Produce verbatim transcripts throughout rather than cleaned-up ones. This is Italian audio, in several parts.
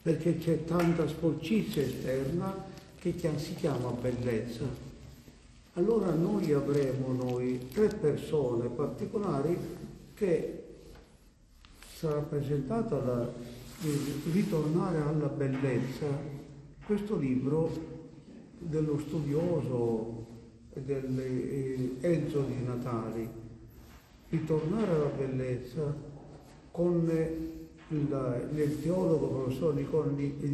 perché c'è tanta sporcizia esterna che si chiama bellezza. Allora noi avremo noi tre persone particolari che sarà presentata la, ritornare alla bellezza, questo libro dello studioso del, eh, Enzo Di Natali, ritornare alla bellezza, con il, il teologo professor Nicola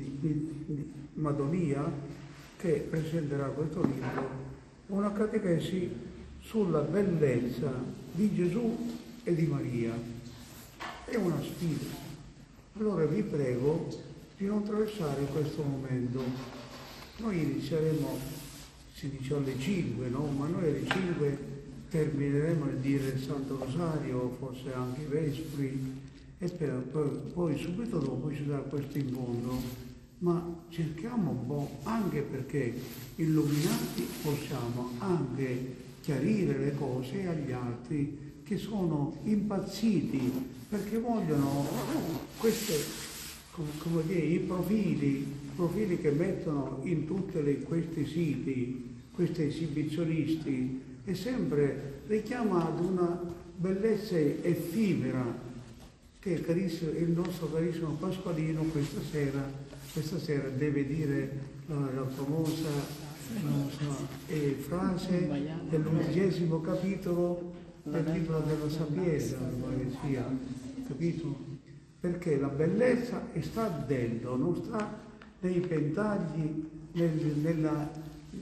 Madonia, che presenterà questo libro, una catechesi sulla bellezza di Gesù e di Maria. È una sfida. Allora vi prego di non traversare questo momento. Noi inizieremo, si dice alle cinque, no? Ma noi alle cinque termineremo di dire il Santo Rosario, forse anche i Vespri, e per, poi, poi subito dopo ci sarà questo incontro. Ma cerchiamo un po', anche perché illuminati possiamo anche chiarire le cose agli altri che sono impazziti perché vogliono queste, come dire, i profili, profili che mettono in tutti questi siti, questi esibizionisti, e sempre richiama ad una bellezza effimera che il nostro carissimo Pasqualino questa sera Questa sera deve dire la, la famosa so, eh, frase dell'undicesimo capitolo del libro della Sapienza, sia, capito? Perché la bellezza sta dentro, non sta nei pentagli, nel, nella,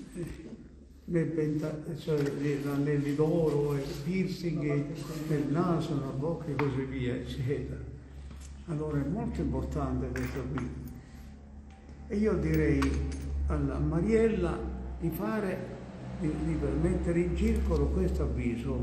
nel penta, cioè negli anelli d'oro, e piercing nel naso, nella bocca e così via, eccetera. Allora è molto importante questo qui. E io direi alla Mariella di fare, di, di mettere in circolo questo avviso.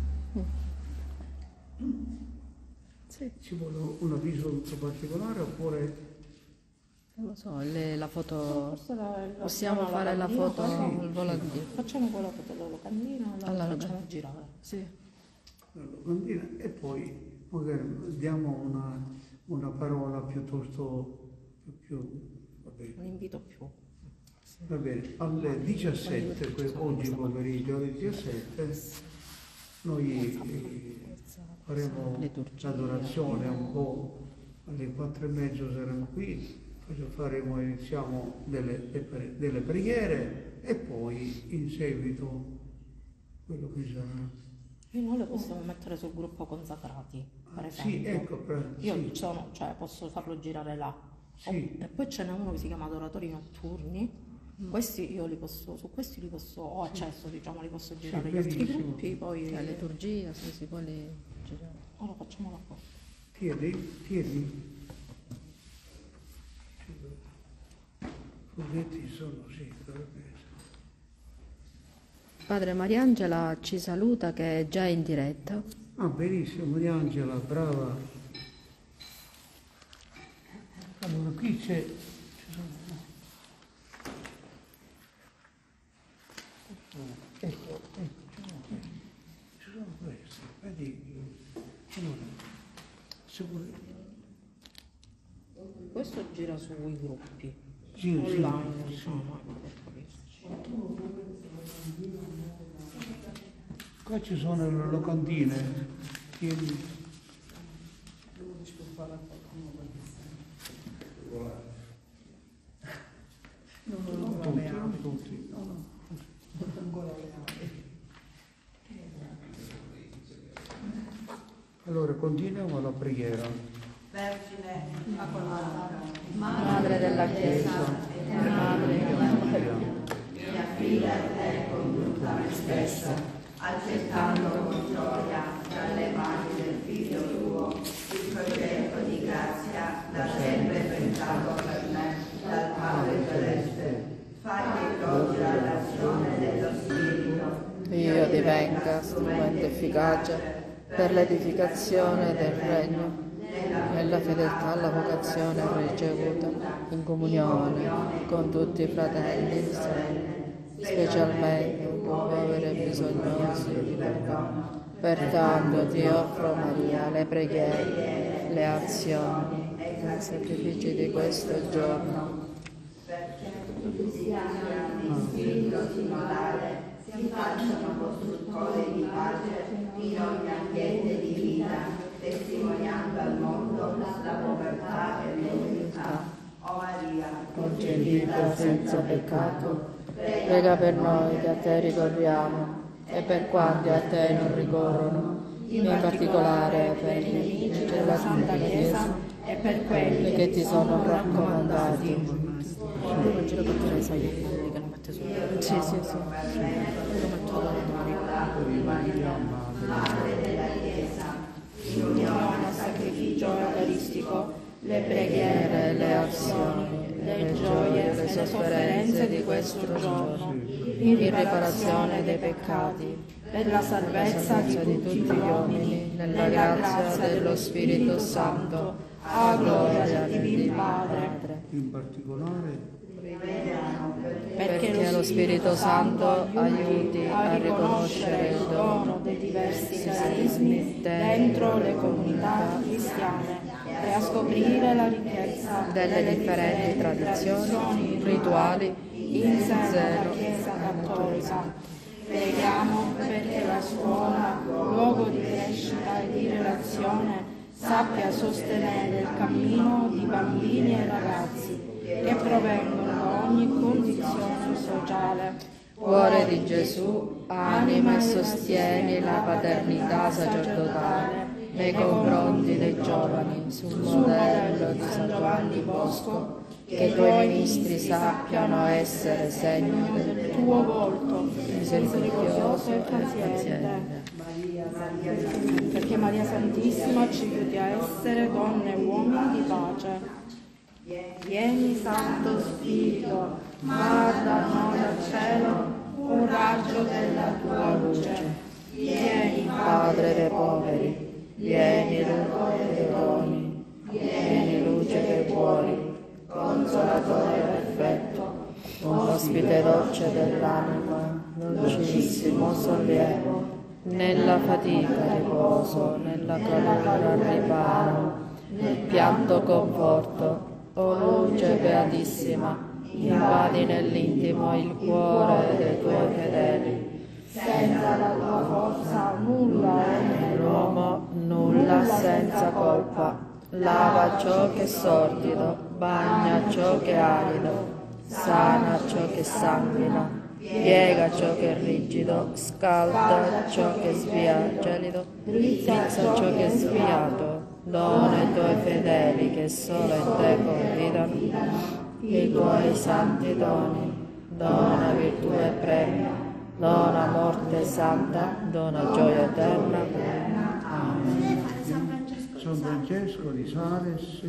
Sì. Ci vuole un avviso particolare oppure? Non lo so, le, la foto. La, la, possiamo la fare la foto al volantino. Facciamo quella foto della locandina, la alla facciamo locandina. girare. Sì. La locandina, e poi magari diamo una, una parola piuttosto più. Un invito più. Va bene, alle diciassette, oggi pomeriggio alle diciassette, noi eh, faremo l'adorazione un po', alle quattro e mezzo saremo qui, poi faremo, iniziamo delle, delle preghiere e poi in seguito quello che sarà. E noi le possiamo mettere sul gruppo consacrati, per esempio. Sì, ecco, per, Io sì. sono, cioè, posso farlo girare là. Sì. E poi ce n'è uno che si chiama Adoratori Notturni. Mm. Questi io li posso, su questi li posso, ho accesso, diciamo, li posso girare sì, gli altri benissimo. gruppi, poi. La liturgia, sì, si può li girare. Allora facciamo la cosa. Tieni, tieni. Fumetti sono, sì, dovrebbe essere. Padre Mariangela ci saluta che è già in diretta. Ah, benissimo, Mariangela, brava. Allora, qui c'è, ci sono, ecco, ecco, ci sono questi, ci sono questi, vedi, allora, se vuoi, Questo gira sui gruppi, gira, online, sì, diciamo. Qua ci sono le locandine, tieni. Non ho ancora le ali. Tutti. No, no, non ho ancora le ali. Allora, continuiamo la preghiera. Vergine Immacolata, Madre della Chiesa e Madre della Maria, mi affido a te con tutta me stessa, accettando con gioia dalle mani del Figlio tuo il progetto di grazia da sempre pensato per me dal Padre Celeste. Fai che cogli l'azione dello Spirito, io divenga strumento efficace per l'edificazione del Regno, nella fedeltà alla vocazione ricevuta, in comunione con tutti i fratelli e sorelle, specialmente con i poveri e bisognosi di perdono. Pertanto ti offro, Maria, le preghiere, le azioni, i sacrifici di questo giorno, perché tutti siano di spirito sinodale, si facciano costruttori di pace in ogni ambiente di vita, testimoniando al mondo la povertà e l'umiltà. O Maria, concepita senza peccato, prega per noi che a te ricorriamo e per quanti a te non ricorrono, in particolare per i nemici della Santa Chiesa e per quelli che ti sono raccomandati. il Vangelo che Teresa io quelli che lo mette sul Sì, sì, sì. lo metto domani. Madre della Chiesa, In unione al sacrificio eucaristico, le preghiere, le azioni, le gioie e le sofferenze di questo giorno, in riparazione dei peccati, per la salvezza di tutti gli uomini, nella grazia dello Spirito Santo, a gloria del Divino Padre. In particolare Perché lo Spirito Santo aiuti a riconoscere il dono dei diversi carismi dentro le comunità cristiane e a scoprire la ricchezza delle differenti tradizioni, rituali, in sé della Chiesa Cattolica. Preghiamo perché la scuola, luogo di crescita e di relazione, sappia sostenere il cammino di bambini e ragazzi che provengono da ogni condizione sociale. Cuore di Gesù, anima e sostieni la paternità sacerdotale nei confronti dei giovani, sul modello di San Giovanni Bosco, che i tuoi ministri sappiano essere segno del tuo volto misericordioso e paziente. Perché Maria Santissima ci aiuti a essere donne e uomini di pace. Vieni Santo Spirito, guarda a noi dal cielo un raggio della tua luce. Vieni Padre dei poveri, vieni Dottore dei doni, vieni luce dei cuori, consolatore perfetto, ospite dolce dell'anima, dolcissimo sollievo, nella fatica riposo, nella calura riparo, nel pianto conforto, o luce beatissima, invadi nell'intimo il cuore dei tuoi fedeli. senza la tua forza nulla è Nell'uomo nulla senza colpa, lava ciò che è sordido, bagna ciò che è arido, sana ciò che sanguina, piega ciò che è rigido, scalda ciò che svia gelido, drizza ciò che è sviato, dona ai tuoi fedeli che solo in te confidano i tuoi santi doni, dona virtù e premio, dona morte santa, dona gioia eterna. Amen. San Francesco di Sales,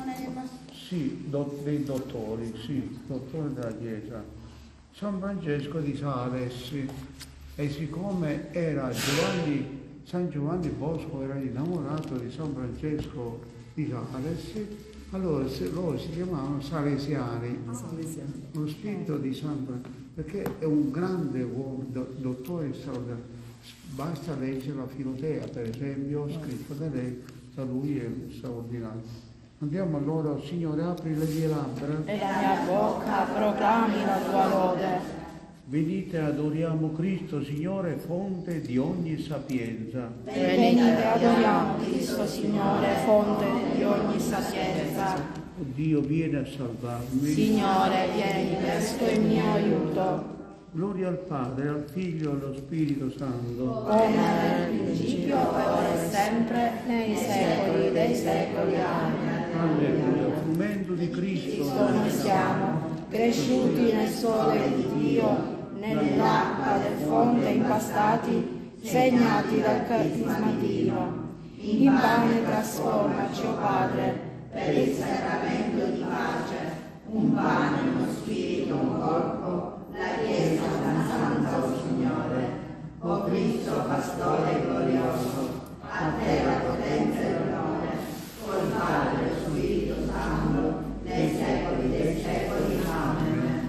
sì, do, dei dottori, sì, dottore della Chiesa. San Francesco di Sales, e siccome era Giovanni, San Giovanni Bosco era innamorato di San Francesco di Sales, allora se, loro si chiamavano Salesiani, lo spirito di San Francesco, perché è un grande uomo, do, dottore straordinario. Basta leggere la Filotea, per esempio, scritta da lei, da lui è straordinario. Andiamo allora, Signore, apri le mie labbra e la mia bocca proclami la tua lode. Venite, adoriamo Cristo, Signore, fonte di ogni sapienza. Venite, adoriamo Cristo, Signore, fonte di ogni sapienza. O Dio, vieni a salvarmi. Signore, vieni presto in mio aiuto. Gloria al Padre, al Figlio e allo Spirito Santo. Come nel principio, ora e sempre, nei secoli dei secoli. Amen. Alleluia. Frumento di Cristo. Noi siamo cresciuti nel sole di Dio, nell'acqua del fonte impastati, segnati dal carismatino. In pane trasformaci, o Padre, per il sacramento di pace, un pane, uno spirito, un corpo, la Chiesa una santa, o Signore. O Cristo, pastore glorioso, a te la potenza e l'onore, col Padre e lo Spirito Santo, nei secoli dei secoli. Amen.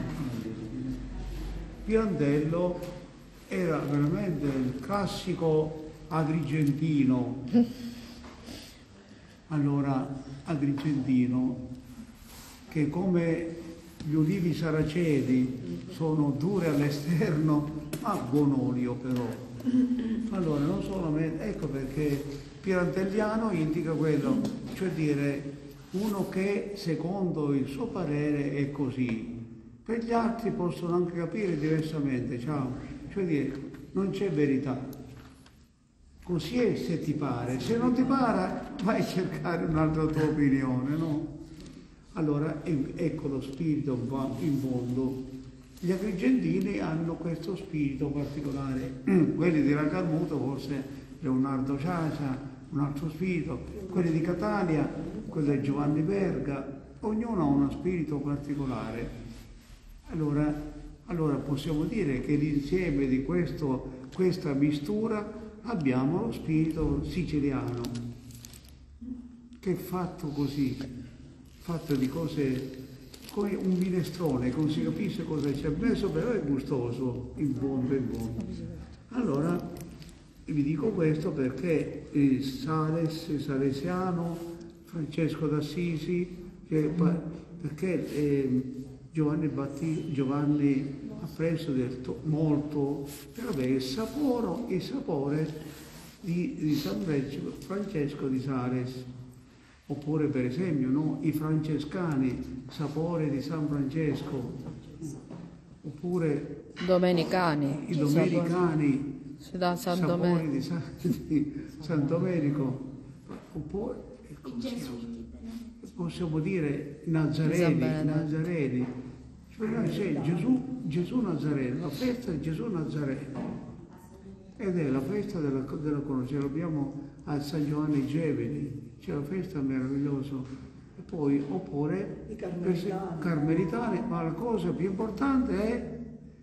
Pirandello era veramente il classico agrigentino, allora Agrigentino, che come gli ulivi saraceni sono dure all'esterno, ma buon olio però. Allora non solamente, ecco perché Pirantelliano indica quello, cioè dire uno che secondo il suo parere è così, per gli altri possono anche capire diversamente, ciao, cioè dire non c'è verità, così è se ti pare, se non ti pare vai a cercare un'altra tua opinione, no? Allora ecco lo spirito va in fondo. Gli agrigentini hanno questo spirito particolare, quelli di Racalmuto forse Leonardo Ciacia, un altro spirito, quelli di Catania, quello di Giovanni Verga, ognuno ha uno spirito particolare. Allora, allora possiamo dire che l'insieme di questo, questa mistura abbiamo lo spirito siciliano, che è fatto così, fatto di cose, come un minestrone, non si capisce cosa c'è messo, però è gustoso, in buono, in buono. Allora, vi dico questo perché il Sales, il Salesiano, Francesco d'Assisi, che, perché eh, Giovanni, Batti, Giovanni ha preso del to, molto per avere il sapore, il sapore di, di San Francesco di Sales. Oppure per esempio no, i francescani, sapore di San Francesco, oppure domenicani, i domenicani, si dà San sapori Domenico. di San, di San Domenico, oppure possiamo dire Nazareni, Nazareni. Cioè, c'è Gesù, Gesù Nazareno, la festa di Gesù Nazareno, ed è la festa della, della conoscenza, l'abbiamo a San Giovanni Geveli, c'è la festa meravigliosa, e poi oppure i carmelitani. carmelitani, ma la cosa più importante è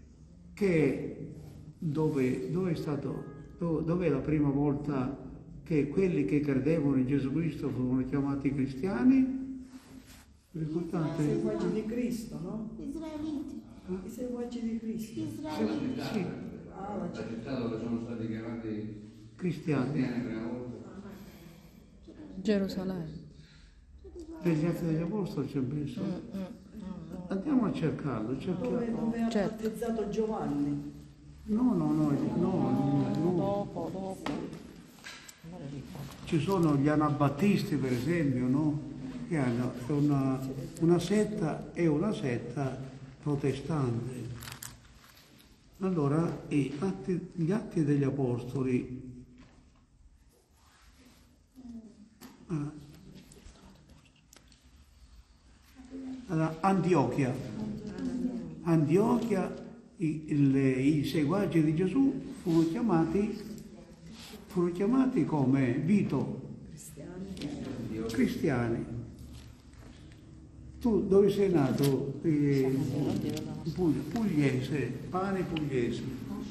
che dove, dove è stato, dove, dove è la prima volta che quelli che credevano in Gesù Cristo furono chiamati cristiani? Ricordate? I seguaci di Cristo, no? Israeliti. I seguaci di Cristo. Israeliti. Sì, Ah, la La città dove sono stati chiamati cristiani. cristiani prima volta. Gerusalemme. Negli Atti degli Apostoli c'è messo. Andiamo a cercarlo, dove, cerchiamo. dove ha Certo. battezzato Giovanni. No, no, no, no, no. Dopo, dopo. Ci sono gli anabattisti, per esempio, no? Che hanno una, una setta e una setta protestante. Allora, gli atti, gli atti degli Apostoli. Ah. Allora, Antiochia. Antiochia, i, il, i seguaci di Gesù furono chiamati, furono chiamati come Vito, cristiani. Tu dove sei nato? Eh, Puglia, pugliese, pane pugliese.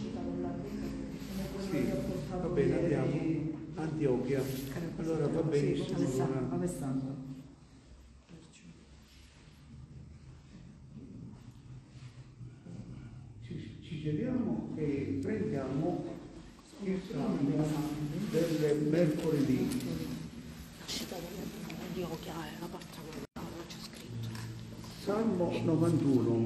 Sì, va bene, andiamo. Antiochia. Allora va benissimo. Allora. Alessandro. Ci, ci sediamo e prendiamo il salmo del mercoledì. Salmo novantuno.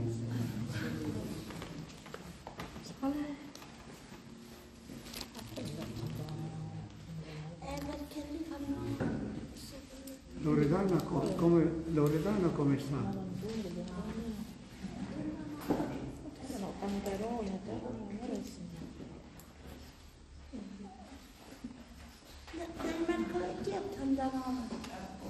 Loredana, co- come, Loredana come sta? Nel mercoledì ottantanove.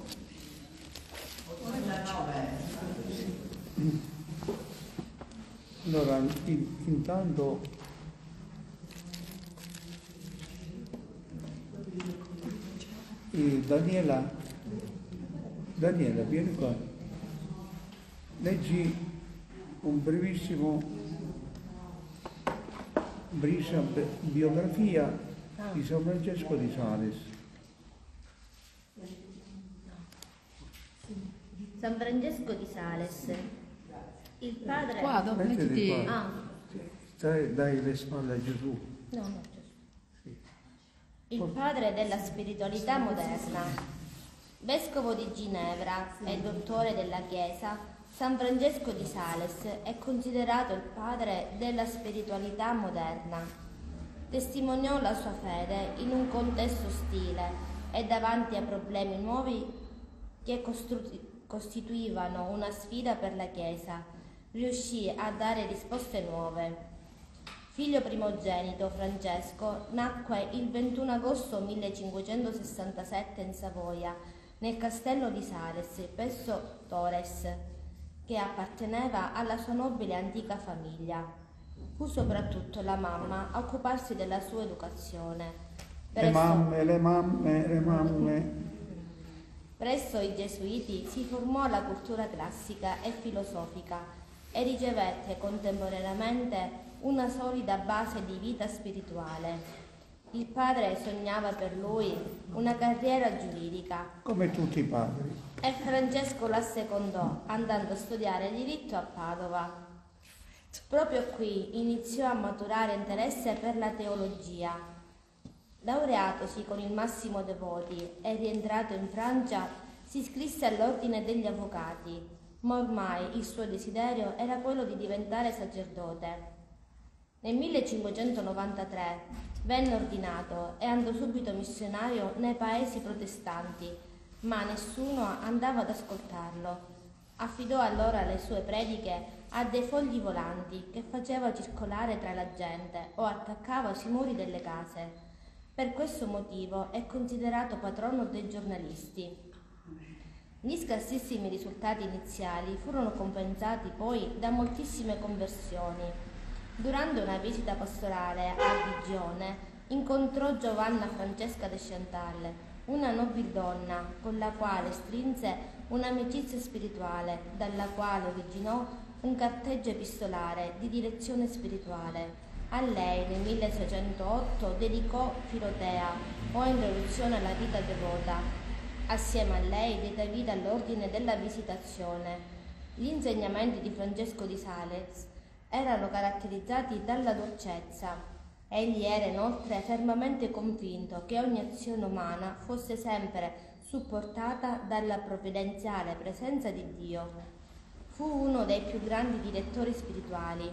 Allora, in- intanto eh, Daniela, Daniela, vieni qua. Leggi un brevissimo, brevissima biografia di San Francesco di Sales. San Francesco di Sales. Il padre... Qua, dove Mettiti mettiti... qua. Ah, Dai, dai le spalle a Gesù. no, no, Gesù. Il padre della spiritualità moderna. Vescovo di Ginevra e dottore della Chiesa, San Francesco di Sales è considerato il padre della spiritualità moderna. Testimoniò la sua fede in un contesto ostile e davanti a problemi nuovi che costru- costituivano una sfida per la Chiesa, riuscì a dare risposte nuove. Figlio primogenito, Francesco nacque il ventuno agosto millecinquecentosessantasette in Savoia, nel castello di Sales, presso Torres, che apparteneva alla sua nobile antica famiglia. Fu soprattutto la mamma a occuparsi della sua educazione. Le Presso, mamme, le mamme, le mamme. presso i Gesuiti si formò alla cultura classica e filosofica e ricevette contemporaneamente una solida base di vita spirituale. Il padre sognava per lui una carriera giuridica Come tutti i padri. e Francesco la assecondò andando a studiare diritto a Padova. Proprio qui iniziò a maturare interesse per la teologia. Laureatosi con il massimo dei voti e rientrato in Francia, si iscrisse all'ordine degli avvocati, ma ormai il suo desiderio era quello di diventare sacerdote. Nel millecinquecentonovantatré venne ordinato e andò subito missionario nei paesi protestanti, ma nessuno andava ad ascoltarlo. Affidò allora le sue prediche a dei fogli volanti che faceva circolare tra la gente o attaccava sui muri delle case. Per questo motivo è considerato patrono dei giornalisti. Gli scarsissimi risultati iniziali furono compensati poi da moltissime conversioni. Durante una visita pastorale a Digione incontrò Giovanna Francesca de Chantal, una nobildonna con la quale strinse un'amicizia spirituale, dalla quale originò un carteggio epistolare di direzione spirituale. A lei nel milleseicentotto dedicò Filotea, o Introduzione alla vita devota. Assieme a lei diede vita all'ordine della Visitazione. Gli insegnamenti di Francesco di Sales erano caratterizzati dalla dolcezza. Egli era inoltre fermamente convinto che ogni azione umana fosse sempre supportata dalla provvidenziale presenza di Dio. Fu uno dei più grandi direttori spirituali.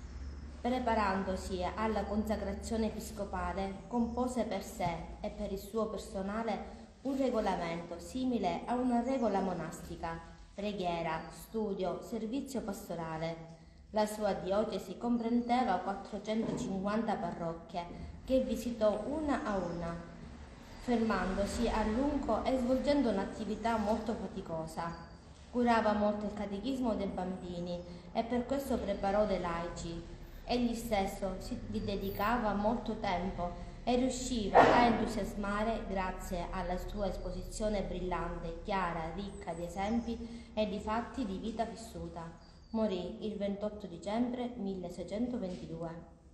Preparandosi alla consacrazione episcopale, compose per sé e per il suo personale un regolamento simile a una regola monastica: preghiera, studio, servizio pastorale. La sua diocesi comprendeva quattrocentocinquanta parrocchie che visitò una a una, fermandosi a lungo e svolgendo un'attività molto faticosa. Curava molto il catechismo dei bambini e per questo preparò dei laici. Egli stesso si vi dedicava molto tempo e riusciva a entusiasmare grazie alla sua esposizione brillante, chiara, ricca di esempi e di fatti di vita vissuta. Morì il ventotto dicembre milleseicentoventidue.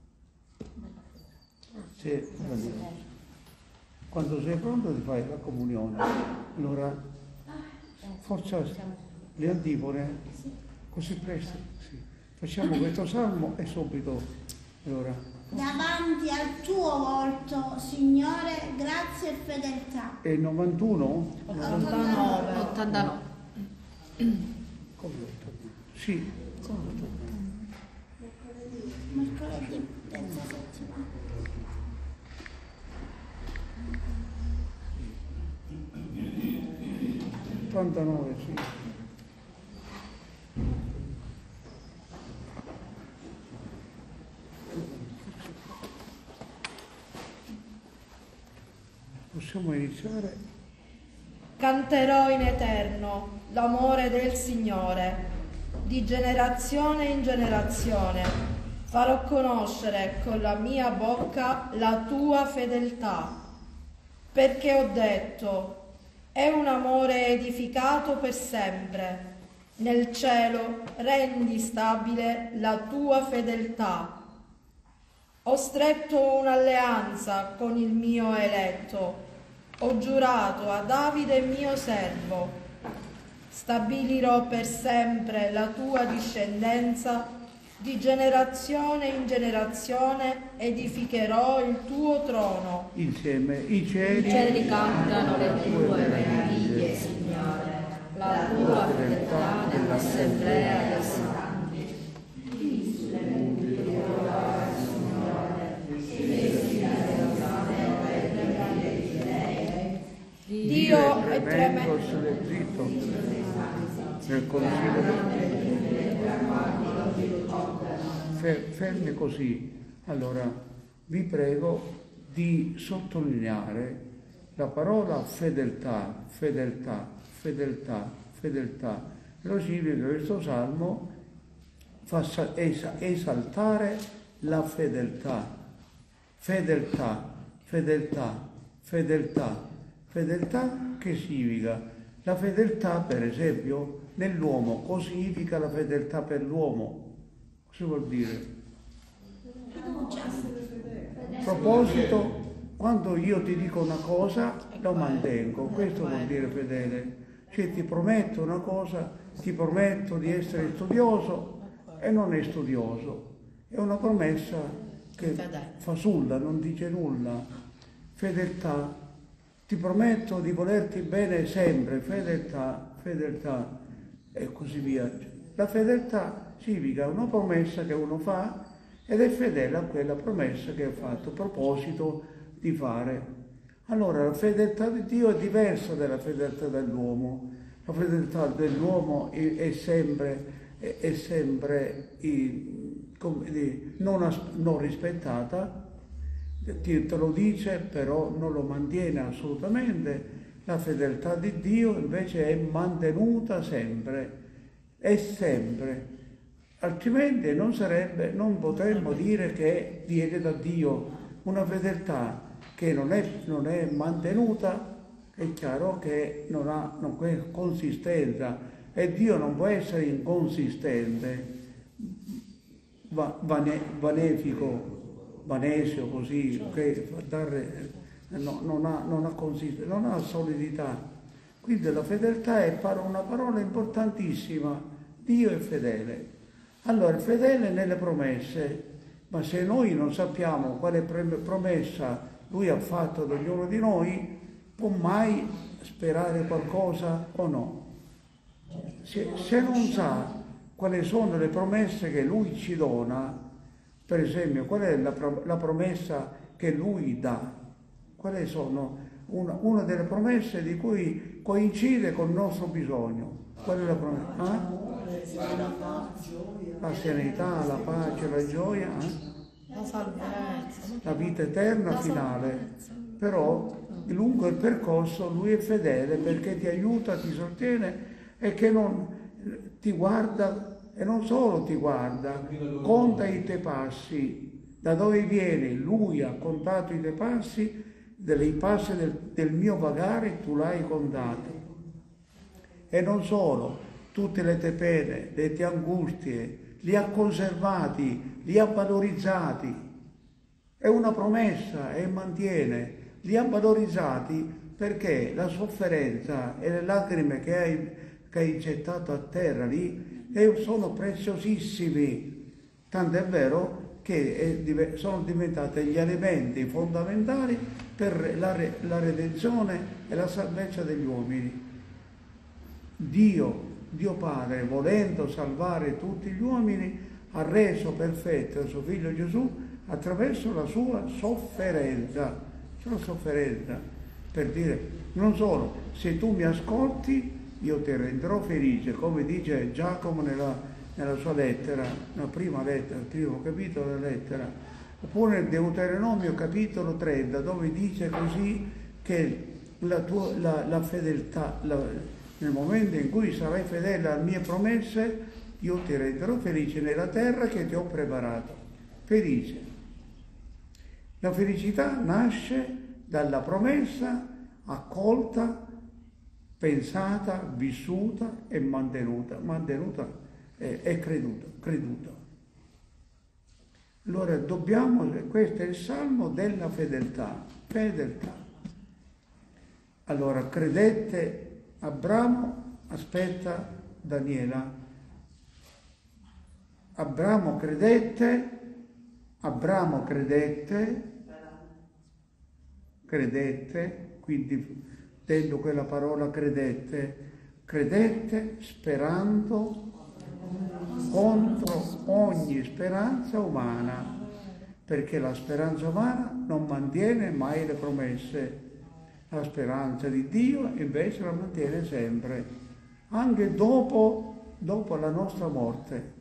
Sì, quando sei pronto ti fai la comunione. Allora, forza le antipone, così presto. Sì. Facciamo questo salmo e subito. Allora. Davanti al tuo volto, Signore, grazia e fedeltà. E novantuno? ottantanove. ottantanove. Come ottantanove? Sì. Mercoledì, terza settimana. ottantanove, sì. Possiamo iniziare? Canterò in eterno l'amore del Signore, di generazione in generazione. Farò conoscere con la mia bocca la tua fedeltà, perché ho detto, è un amore edificato per sempre. Nel cielo rendi stabile la tua fedeltà. Ho stretto un'alleanza con il mio eletto, ho giurato a Davide mio servo. Stabilirò per sempre la tua discendenza Di generazione in generazione edificherò il tuo trono. Insieme i cieli, I cieli cantano le tue meraviglie, Signore, la tua fedeltà nell'assemblea dei santi. Dio è tremendo. zitto, nel consiglio fermi così. Allora vi prego di sottolineare la parola fedeltà, fedeltà, fedeltà, fedeltà. Lo significa che questo salmo fa esaltare la fedeltà, fedeltà, fedeltà, fedeltà, fedeltà che significa? La fedeltà, per esempio, nell'uomo, cosa significa la fedeltà per l'uomo? Cosa vuol dire? Proposito, quando io ti dico una cosa, lo mantengo, questo vuol dire fedele. Cioè ti prometto una cosa, ti prometto di essere studioso e non è studioso. È una promessa che fasulla, non dice nulla. Fedeltà, ti prometto di volerti bene sempre, fedeltà, fedeltà e così via. La fedeltà significa una promessa che uno fa ed è fedele a quella promessa che ha fatto, proposito di fare. Allora la fedeltà di Dio è diversa dalla fedeltà dell'uomo. La fedeltà dell'uomo è, è sempre, è, è sempre come dire, non, non rispettata, te lo dice, però non lo mantiene assolutamente. La fedeltà di Dio invece è mantenuta sempre, è sempre. Altrimenti non sarebbe, non potremmo dire che viene da Dio. Una fedeltà che non è, non è mantenuta, è chiaro che non ha non è consistenza, e Dio non può essere inconsistente, va, vane, vanefico, vanesio così, che dare, no, non, ha, non, ha consist, non ha solidità. Quindi la fedeltà è una parola importantissima. Dio è fedele. Allora, è fedele nelle promesse, ma se noi non sappiamo quale promessa Lui ha fatto ad ognuno di noi, può mai sperare qualcosa o no? Se, se non sa quali sono le promesse che Lui ci dona, per esempio, qual è la, la promessa che Lui dà? Quali sono? Una, una delle promesse di cui coincide con il nostro bisogno. Qual è la promessa? Eh? La serenità, la pace, la gioia, eh? La salvezza, la vita eterna la finale. salvezza. Però lungo il percorso Lui è fedele perché ti aiuta, ti sostiene e che non ti guarda, e non solo ti guarda, conta i tuoi passi. Da dove vieni? Lui ha contato i tuoi passi, dei passi del, del mio vagare tu l'hai contato. E non solo, tutte le tue pene, le tue angustie, li ha conservati, li ha valorizzati. È una promessa e mantiene. Li ha valorizzati perché la sofferenza e le lacrime che hai, che hai gettato a terra lì sono preziosissimi. Tant'è vero che è, sono diventate gli elementi fondamentali per la, la redenzione e la salvezza degli uomini. Dio Dio Padre, volendo salvare tutti gli uomini, ha reso perfetto il suo figlio Gesù attraverso la sua sofferenza. Sua sofferenza, per dire, non solo, se tu mi ascolti, io ti renderò felice, come dice Giacomo nella, nella sua lettera, la prima lettera, il primo capitolo della lettera, oppure nel Deuteronomio capitolo trenta, dove dice così che la, tua, la, la fedeltà, la, nel momento in cui sarai fedele alle mie promesse, io ti renderò felice nella terra che ti ho preparato. Felice. La felicità nasce dalla promessa accolta, pensata, vissuta e mantenuta, mantenuta e, e creduta, creduta. Allora dobbiamo, questo è il salmo della fedeltà, fedeltà. Allora credette Abramo, aspetta Daniela, Abramo credette, Abramo credette, credette, quindi dentro quella parola credette, credette sperando contro ogni speranza umana, perché la speranza umana non mantiene mai le promesse. La speranza di Dio invece la mantiene sempre, anche dopo, dopo la nostra morte.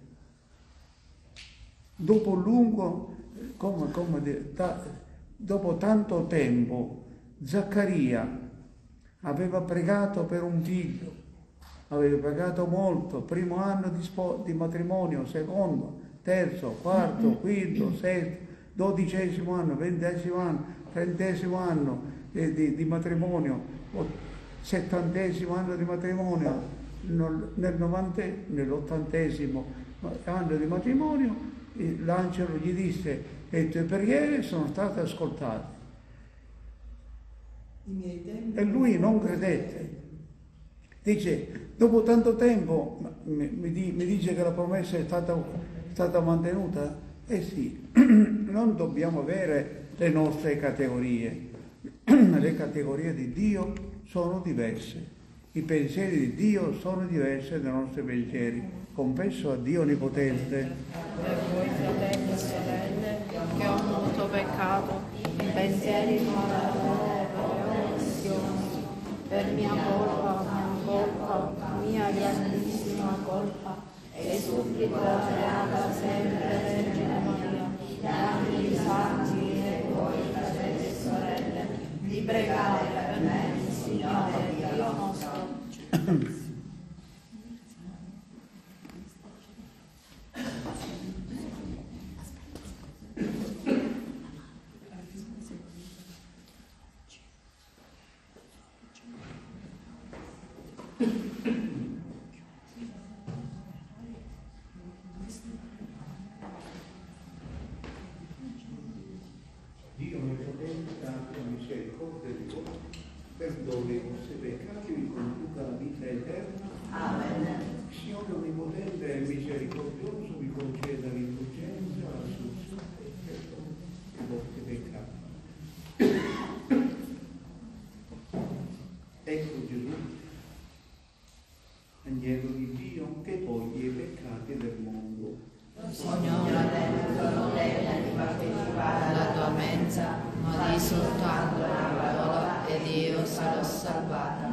Dopo un lungo, come, come dire, da, dopo tanto tempo, Zaccaria aveva pregato per un figlio, aveva pregato molto, primo anno di, spo, di matrimonio, secondo, terzo, quarto, quinto, sesto, dodicesimo anno, ventesimo anno, trentesimo anno eh, di, di matrimonio, settantesimo anno di matrimonio, nel novante, nell'ottantesimo anno di matrimonio, l'angelo gli disse: le tue preghiere sono state ascoltate. I miei tempi... E lui non credette. Dice, dopo tanto tempo mi, mi, mi dice che la promessa è stata, è stata mantenuta? Eh sì, non dobbiamo avere le nostre categorie. Le categorie di Dio sono diverse. I pensieri di Dio sono diversi dai nostri pensieri. Confesso a Dio Onnipotente. E voi, fratelli e sorelle, che ho avuto peccato in pensieri, parole e omissioni, per mia colpa, mia colpa, mia grandissima colpa, e supplico la Beata sempre Vergine Maria, gli angeli santi e voi, fratelli e sorelle, di pregare per me, il Signore Dio nostro. Dio Onnipotente, tanto misericordia di voi, perdoni i vostri peccati, vi conduca alla vita eterna. Amen. Signore Onnipotente e misericordioso, vi conceda l'indulgenza, la assunzione e il perdono dei vostri peccati. Ecco Gesù, Agnello di Dio, che toglie i peccati del mondo. Signore, non degna di partecipare alla tua mensa, ma di soltanto la parola ed io sarò salvata.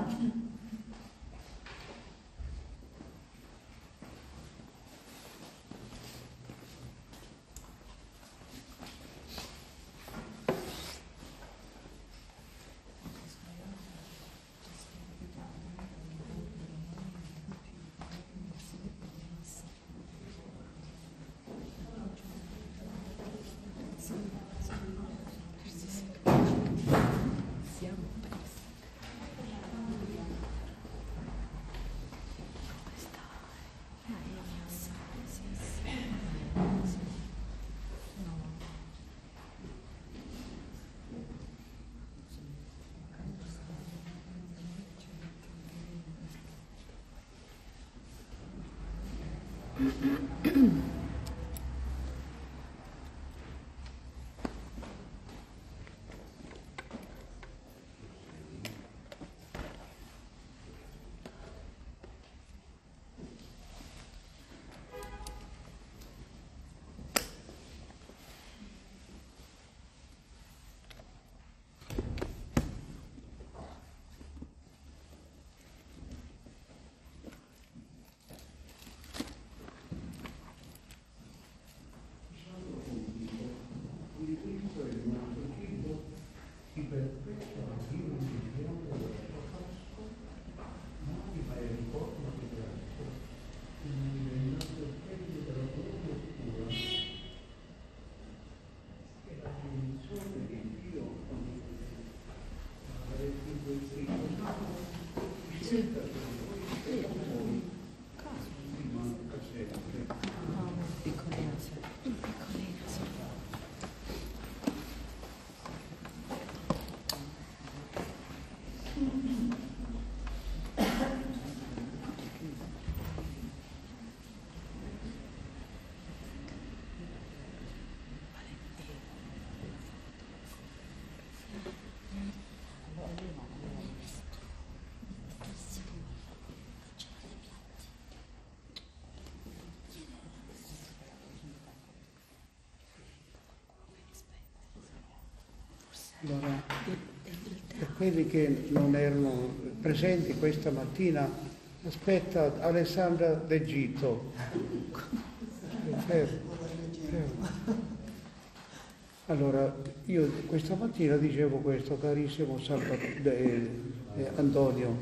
Allora, per quelli che non erano presenti questa mattina, aspetta Alessandra d'Egitto. Fermo, fermo. Allora, io questa mattina dicevo questo, carissimo Salvatore, eh, eh, Antonio,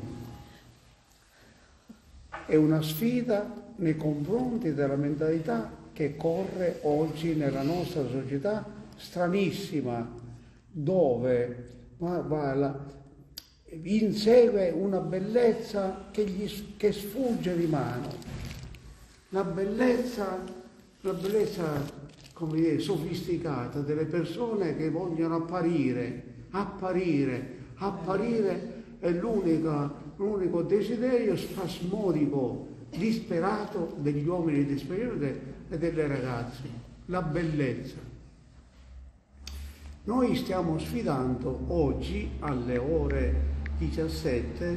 è una sfida nei confronti della mentalità che corre oggi nella nostra società stranissima, dove va, va la, insegue una bellezza che, gli, che sfugge di mano, la bellezza, la bellezza come dire, sofisticata delle persone che vogliono apparire, apparire, apparire è l'unica, l'unico desiderio spasmodico, disperato degli uomini disperati e delle ragazze, la bellezza. Noi stiamo sfidando oggi alle ore diciassette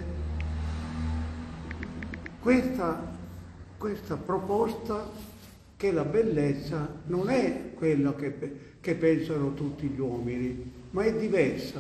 questa, questa proposta che la bellezza non è quello che, che pensano tutti gli uomini, ma è diversa.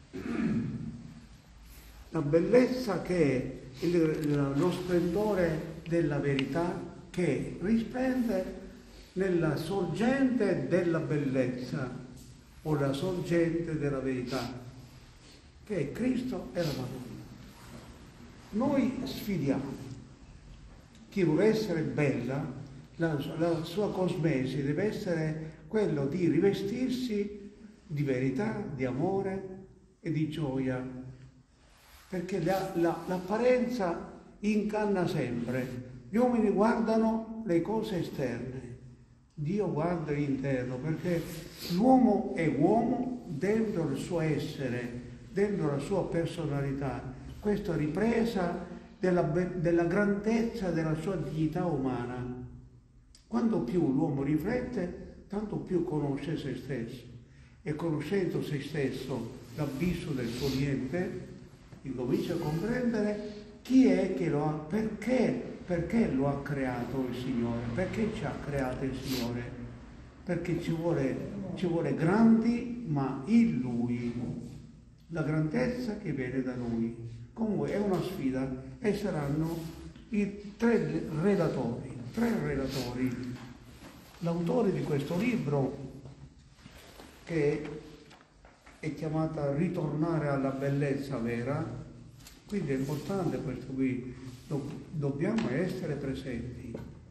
La bellezza che è il, lo splendore della verità che risplende nella sorgente della bellezza o la sorgente della verità, che è Cristo e la Madonna. Noi sfidiamo chi vuole essere bella. La, la sua cosmesi deve essere quello di rivestirsi di verità, di amore e di gioia, perché la, la, l'apparenza inganna sempre. Gli uomini guardano le cose esterne, Dio guarda l'interno, perché l'uomo è uomo dentro il suo essere, dentro la sua personalità. Questa ripresa della, della grandezza della sua dignità umana. Quanto più l'uomo riflette, tanto più conosce se stesso. E conoscendo se stesso l'abisso del suo niente, incomincia a comprendere chi è che lo ha, perché, perché lo ha creato il Signore, perché ci ha creato il Signore. Perché ci vuole, ci vuole grandi, ma in Lui, la grandezza che viene da Lui. Comunque è una sfida e saranno i tre relatori. Tre relatori. L'autore di questo libro, che è chiamata Ritornare alla bellezza vera, quindi è importante questo qui, dobbiamo essere presenti,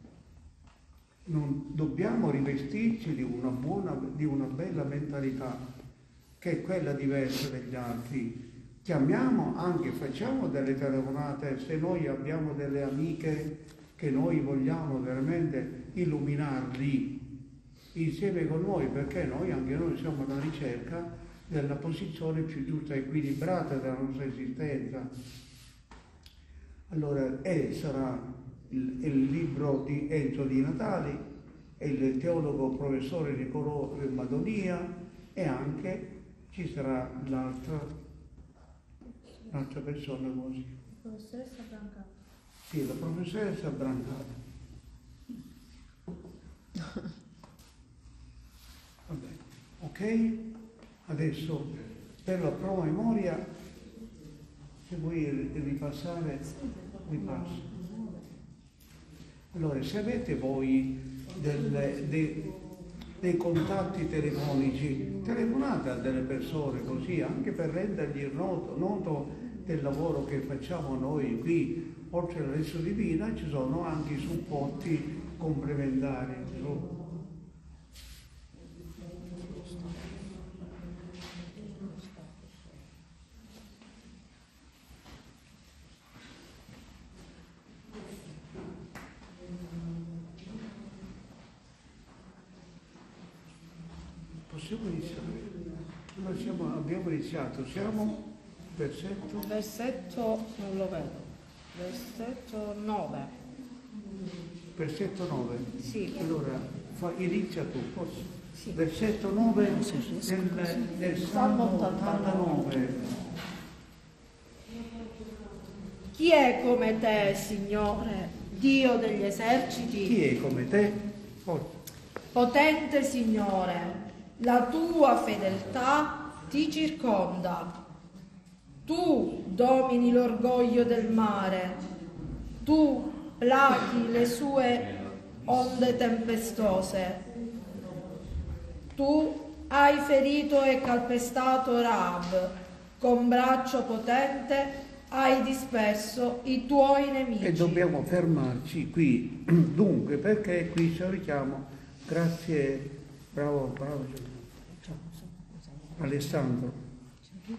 non dobbiamo rivestirci di una buona, di una bella mentalità, che è quella diversa dagli altri. Chiamiamo anche, facciamo delle telefonate, se noi abbiamo delle amiche che noi vogliamo veramente illuminarli insieme con noi, perché noi, anche noi siamo alla ricerca della posizione più giusta e equilibrata della nostra esistenza. Allora, e sarà il, il libro di Enzo Di Natali, e il teologo professore Niccolò Madonia, e anche ci sarà l'altra, l'altra persona così. Professoressa Brancato. Sì, la professoressa Brancato. Vabbè, ok? Adesso per la prova memoria, se vuoi ripassare, ripasso. Allora, se avete voi del, dei, dei contatti telefonici, telefonate a delle persone così, anche per rendergli noto, noto del lavoro che facciamo noi qui. Oltre alla lezione divina ci sono anche i supporti complementari. Possiamo iniziare? Noi siamo, abbiamo iniziato, siamo versetto? Versetto non lo vedo. Versetto nove. Versetto nove? Sì. Allora, fa, inizia tu, posso? Sì. Versetto nove del, del Salmo ottantanove. Chi è come te, Signore, Dio degli eserciti? Chi è come te? Forza. Potente Signore, la tua fedeltà ti ti circonda. Tu domini l'orgoglio del mare, tu plachi le sue onde tempestose. Tu hai ferito e calpestato Rahab, con braccio potente hai disperso i tuoi nemici. E dobbiamo fermarci qui, dunque, perché qui ci richiamo, grazie, bravo, bravo Alessandro. Sì,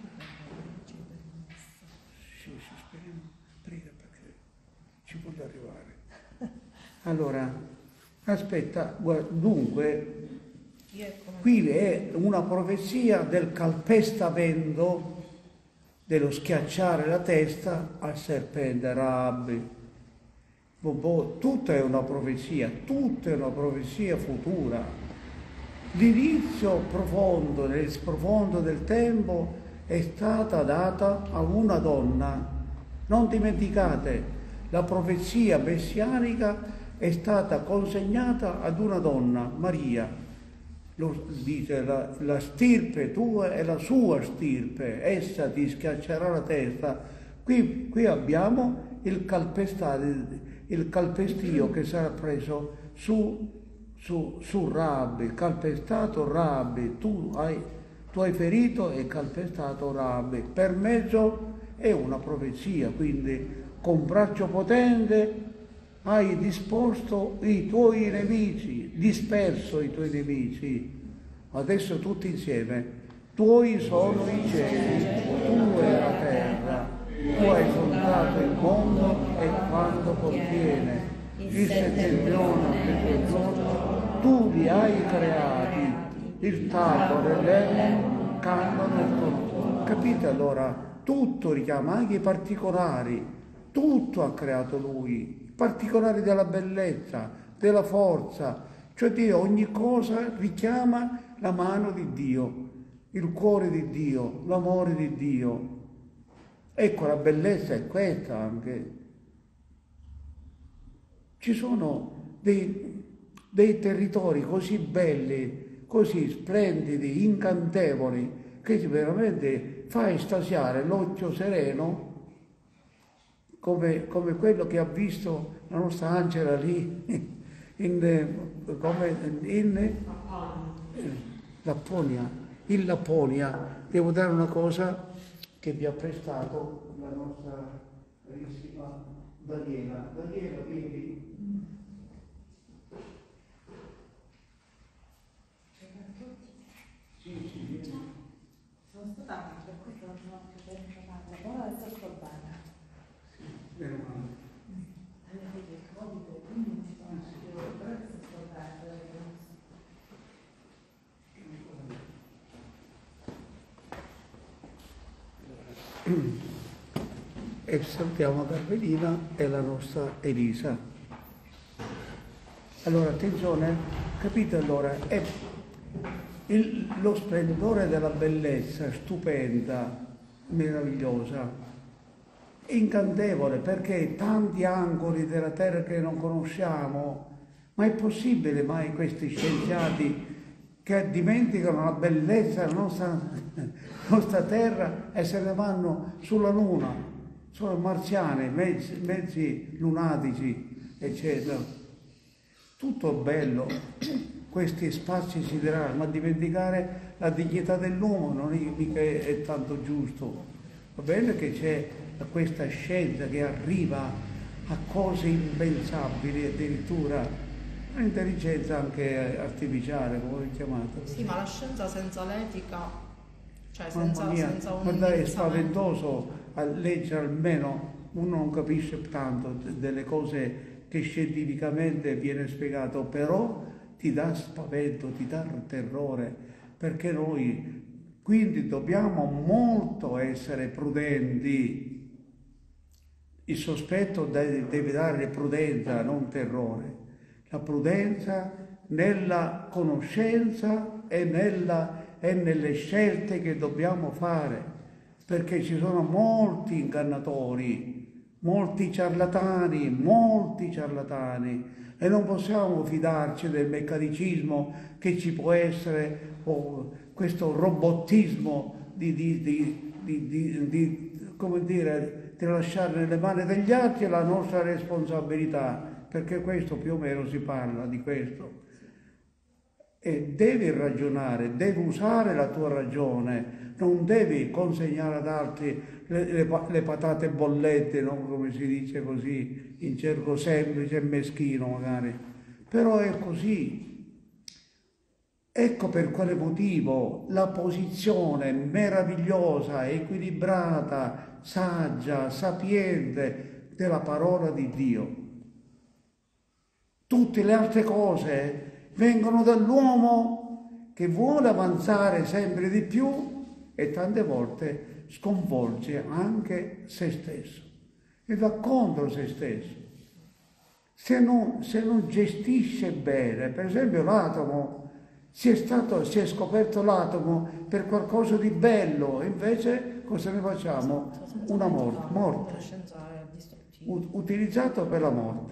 sì, speriamo, prega perché ci vuole arrivare. Allora, aspetta, guarda, dunque, qui è una profezia del calpestamento, dello schiacciare la testa al serpente Rahab. Tutta è una profezia, tutta è una profezia futura. L'inizio profondo, nel profondo del tempo, è stata data a una donna. Non dimenticate, la profezia messianica è stata consegnata ad una donna, Maria. Lo dice, la, la stirpe tua è la sua stirpe, essa ti schiaccerà la testa. Qui, qui abbiamo il il calpestio che sarà preso su, su, su Rahab, calpestato Rahab, tu hai, tu hai ferito e calpestato Rahab. Per mezzo è una profezia, quindi con braccio potente hai disposto i tuoi nemici, disperso i tuoi nemici. Adesso tutti insieme. Tuoi sono i cieli, tu è la terra, tu hai fondato il mondo e quanto contiene. Il settennione del tuo giorno, tu li hai creati, il tavolo e l'elmo cantano il tuo nome. Capite allora? Tutto richiama, anche i particolari, tutto ha creato lui. Particolari della bellezza, della forza, cioè Dio, ogni cosa richiama la mano di Dio, il cuore di Dio, l'amore di Dio. Ecco, la bellezza è questa anche. Ci sono dei, dei territori così belli, così splendidi, incantevoli, che veramente fa estasiare l'occhio sereno, Come, come quello che ha visto la nostra Angela lì in, come in Lapponia. In Lapponia devo dare una cosa che vi ha prestato la nostra carissima Daniela. Daniela, vieni. Sì, sì, vieni. Sono stata per questo non ho più tempo di parlare, però adesso sto bene. Meno male. E salutiamo Carmelina e la nostra Elisa. Allora, attenzione, capite allora, è il, lo splendore della bellezza stupenda, meravigliosa, incantevole, perché tanti angoli della terra che non conosciamo. Ma è possibile mai questi scienziati che dimenticano la bellezza della nostra, nostra terra e se ne vanno sulla Luna? Sono marziani, mezzi, mezzi lunatici, eccetera. Tutto bello, questi spazi siderali, ma dimenticare la dignità dell'uomo non è mica è, è tanto giusto. Va bene che c'è questa scienza che arriva a cose impensabili, addirittura l'intelligenza anche artificiale, come l'ho chiamata. Sì, ma la scienza senza l'etica, cioè Mamma senza, mia, senza un guarda, è pensamento. spaventoso a leggere, almeno uno non capisce tanto delle cose che scientificamente viene spiegato, però ti dà spavento, ti dà terrore, perché noi quindi dobbiamo molto essere prudenti. Il sospetto deve dare prudenza, non terrore. La prudenza nella conoscenza e, nella, e nelle scelte che dobbiamo fare, perché ci sono molti ingannatori, molti ciarlatani, molti ciarlatani, e non possiamo fidarci del meccanicismo che ci può essere, o questo robottismo di, di, di, di, di, di, come dire, di lasciare nelle mani degli altri la nostra responsabilità, perché questo più o meno si parla di questo. E devi ragionare, devi usare la tua ragione, non devi consegnare ad altri le, le, le patate bollette, no? Come si dice così, in gergo semplice e meschino magari, però è così. Ecco per quale motivo la posizione meravigliosa, equilibrata, saggia, sapiente della parola di Dio. Tutte le altre cose vengono dall'uomo che vuole avanzare sempre di più e tante volte sconvolge anche se stesso e va contro se stesso. Se non, se non gestisce bene, per esempio l'atomo, Si è, stato, si è scoperto l'atomo per qualcosa di bello, invece cosa ne facciamo? Una morte, morte. Utilizzato per la morte.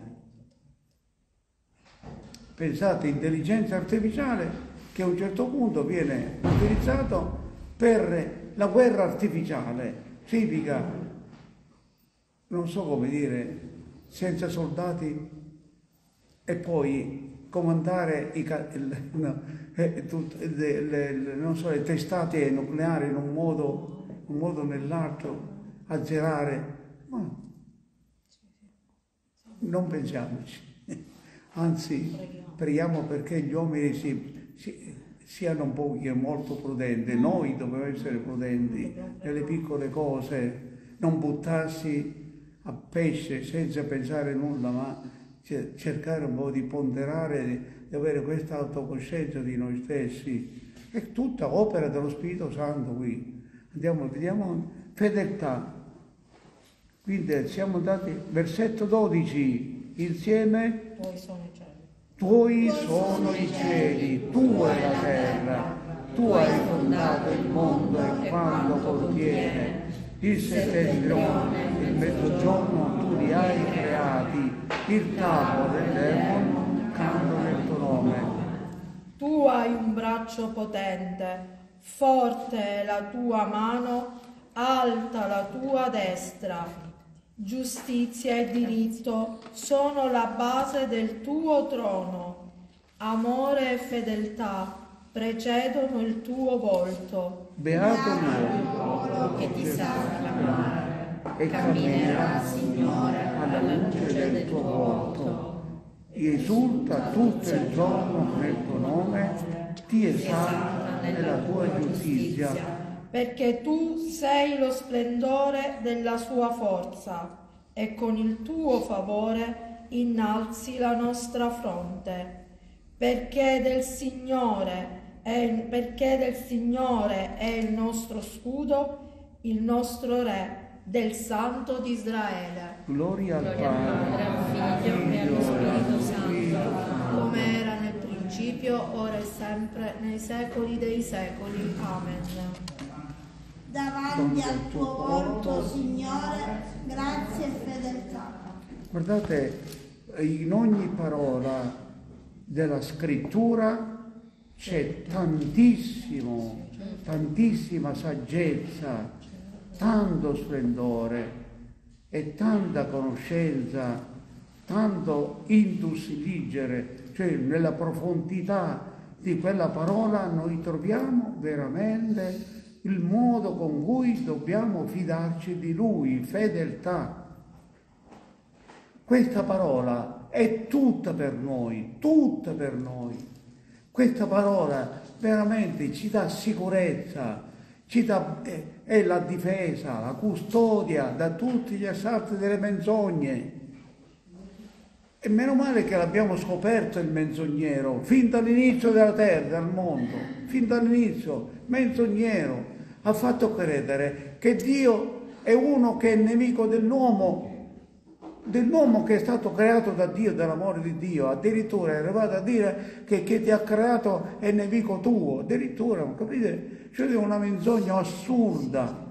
Pensate, intelligenza artificiale che a un certo punto viene utilizzato per la guerra artificiale, significa, non so come dire, senza soldati e poi comandare i, no, eh, tut, le, le, le, non so, le testate nucleari in un modo, un modo o nell'altro, azzerare. Ma non pensiamoci, anzi preghiamo perché gli uomini si, si, siano un po' molto prudenti. Noi dobbiamo essere prudenti nelle piccole cose, non buttarsi a pesce senza pensare nulla, ma cercare un po' di ponderare, di avere questa autocoscienza di noi stessi. È tutta opera dello Spirito Santo qui. Andiamo, vediamo fedeltà. Quindi siamo andati, versetto dodici, insieme. Tuoi sono i cieli. Tuoi sono i cieli, tua è la terra, tu hai fondato il mondo e quanto contiene. Il settentrione, il mezzogiorno tu li hai creati, il tavolo dell'ermo canto nel tuo nome. Tu hai un braccio potente, forte è la tua mano, alta la tua destra. Giustizia e diritto sono la base del tuo trono. Amore e fedeltà precedono il tuo volto. Beato l'uomo che ti sa clamare e camminerà, Signore, alla luce del tuo volto. Esulta tutto il giorno nel tuo nome, ti esalta nella tua giustizia. Perché tu sei lo splendore della sua forza e con il tuo favore innalzi la nostra fronte. Perché del Signore è, perché del Signore è il nostro scudo, il nostro Re, del Santo di Israele. Gloria al Padre, al Figlio e allo Spirito Santo, come era nel principio, ora e sempre, nei secoli dei secoli. Amen. Davanti al tuo volto, Signore, grazie e fedeltà. Guardate, in ogni parola della scrittura c'è tantissimo, tantissima saggezza, tanto splendore e tanta conoscenza, tanto indus ligere, cioè nella profondità di quella parola noi troviamo veramente il modo con cui dobbiamo fidarci di Lui, fedeltà. Questa parola è tutta per noi, tutta per noi. Questa parola veramente ci dà sicurezza, ci dà, è, è la difesa, la custodia da tutti gli assalti delle menzogne. E meno male che l'abbiamo scoperto il menzognero, fin dall'inizio della terra, del mondo, fin dall'inizio, menzognero. Ha fatto credere che Dio è uno che è nemico dell'uomo, dell'uomo che è stato creato da Dio, dall'amore di Dio. Addirittura è arrivato a dire che chi ti ha creato è nemico tuo. Addirittura, capite? Cioè una menzogna assurda.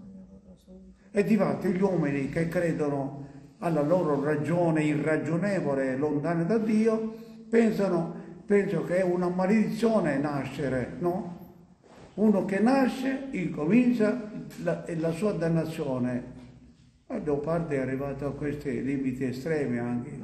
E difatti gli uomini che credono alla loro ragione irragionevole, lontana da Dio, pensano, pensano che è una maledizione nascere, no? Uno che nasce incomincia la, la sua dannazione. Ma Leopardi è arrivato a questi limiti estremi anche.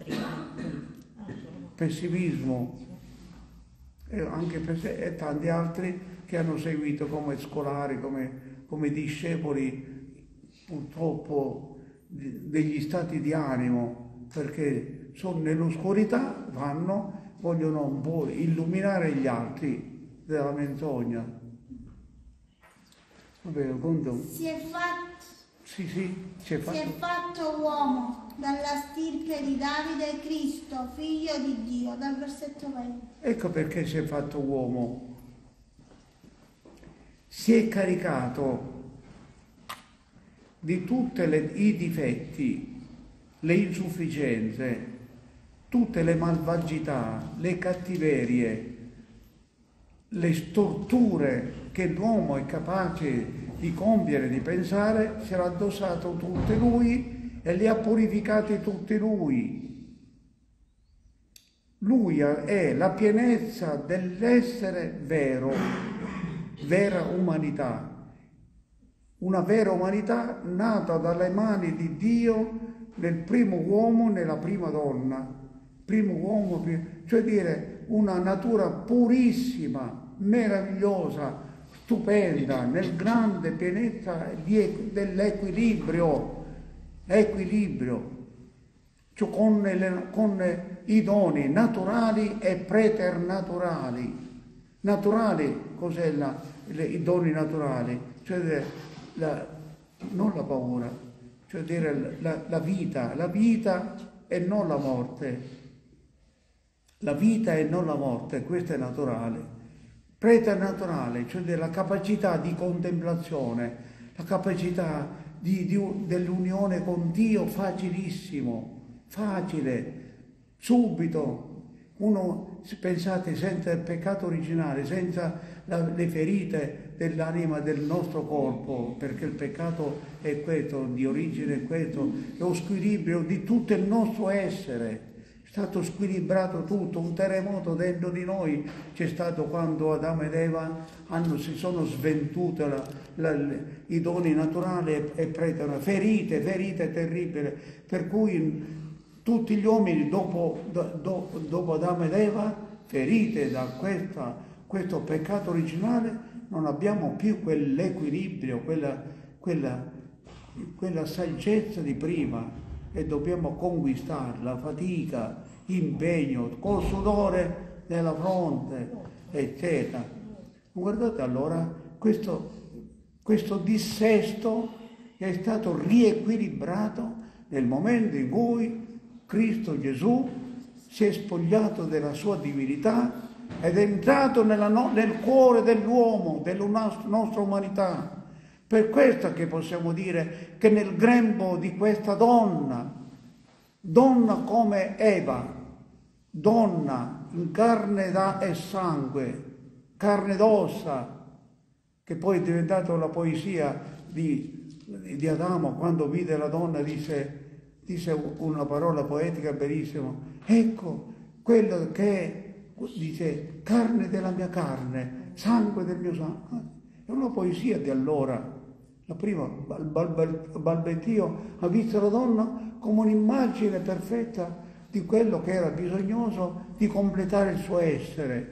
Pessimismo. E anche per sé, e tanti altri che hanno seguito come scolari, come, come discepoli, purtroppo degli stati di animo, perché sono nell'oscurità, vanno, vogliono un po' illuminare gli altri della menzogna. Vabbè, conto. Si è fatto, Sì, sì, si è si fatto. è fatto uomo dalla stirpe di Davide Cristo, figlio di Dio, dal versetto venti. Ecco perché si è fatto uomo. Si è caricato di tutti i difetti, le insufficienze, tutte le malvagità, le cattiverie, le storture che l'uomo è capace di compiere, di pensare, si era addossato tutte lui e li ha purificati tutti lui. Lui è la pienezza dell'essere vero, vera umanità. Una vera umanità nata dalle mani di Dio nel primo uomo, nella prima donna. Primo uomo, cioè dire una natura purissima, meravigliosa, stupenda, nel grande pienezza di, dell'equilibrio, equilibrio, cioè con, le, con i doni naturali e preternaturali. Naturali, cos'è la, le, i doni naturali? Cioè la, non la paura, cioè dire la, la vita, la vita e non la morte. La vita e non la morte, questo è naturale. Preternaturale, cioè della capacità di contemplazione, la capacità di, di, dell'unione con Dio facilissimo, facile, subito. Uno, pensate, senza il peccato originale, senza la, le ferite dell'anima del nostro corpo, perché il peccato è questo, di origine è questo, è lo squilibrio di tutto il nostro essere. È stato squilibrato tutto, un terremoto dentro di noi c'è stato quando Adamo ed Eva hanno, si sono sventute la, la, i doni naturali e, e preterno, ferite, ferite terribili, per cui tutti gli uomini dopo, do, dopo Adamo ed Eva, ferite da questa, questo peccato originale, non abbiamo più quell'equilibrio, quella, quella, quella saggezza di prima. E dobbiamo conquistarla, fatica, impegno, col sudore nella fronte, eccetera. Guardate allora, questo, questo dissesto è stato riequilibrato nel momento in cui Cristo Gesù si è spogliato della sua divinità ed è entrato nella, nel cuore dell'uomo, della nostra umanità. Per questo che possiamo dire che nel grembo di questa donna, donna come Eva, donna in carne e sangue, carne ed ossa, che poi è diventata la poesia di, di Adamo, quando vide la donna disse, disse una parola poetica bellissima, ecco quello che è, dice, carne della mia carne, sangue del mio sangue. È una poesia di allora. La prima, balbettio, ha visto la donna come un'immagine perfetta di quello che era bisognoso di completare il suo essere.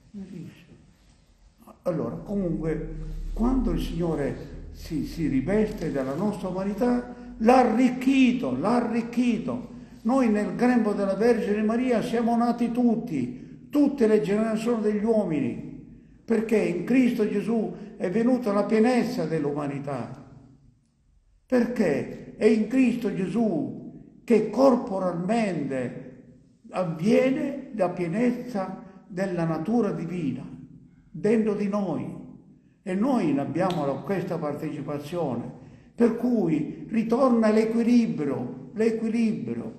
Allora, comunque, quando il Signore si, si riveste della nostra umanità, l'ha arricchito, l'ha arricchito. Noi nel grembo della Vergine Maria siamo nati tutti, tutte le generazioni degli uomini, perché in Cristo Gesù è venuta la pienezza dell'umanità. Perché è in Cristo Gesù che corporalmente avviene la pienezza della natura divina dentro di noi. E noi abbiamo questa partecipazione, per cui ritorna l'equilibrio, l'equilibrio.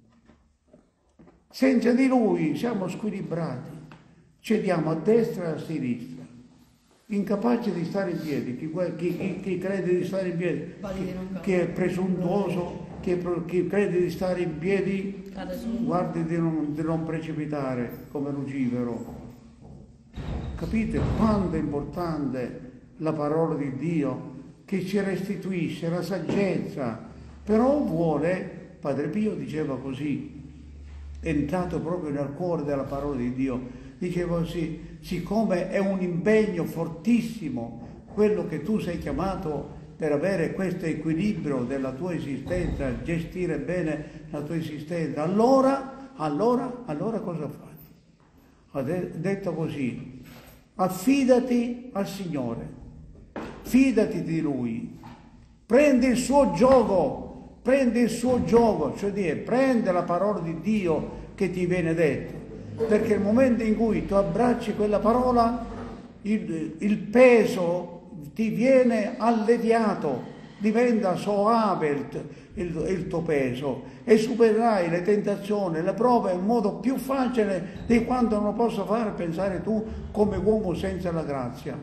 Senza di Lui siamo squilibrati, cediamo a destra e a sinistra. Incapace di stare in piedi, chi, chi, chi crede di stare in piedi, chi, chi è presuntuoso, chi, è, chi crede di stare in piedi, guardi di non, di non precipitare come Lucifero. Capite quanto è importante la parola di Dio che ci restituisce la saggezza, però vuole, Padre Pio diceva così, è entrato proprio nel cuore della parola di Dio, diceva così, siccome è un impegno fortissimo quello che tu sei chiamato per avere questo equilibrio della tua esistenza, gestire bene la tua esistenza, allora, allora, allora cosa fai? Ha de- detto così, affidati al Signore, fidati di Lui, prendi il suo gioco, prendi il suo gioco, cioè dire, prende la parola di Dio che ti viene detto, perché nel momento in cui tu abbracci quella parola, il, il peso ti viene alleviato, diventa soave il, il, il tuo peso e supererai le tentazioni, le prove in modo più facile di quanto non lo possa fare pensare tu come uomo senza la grazia.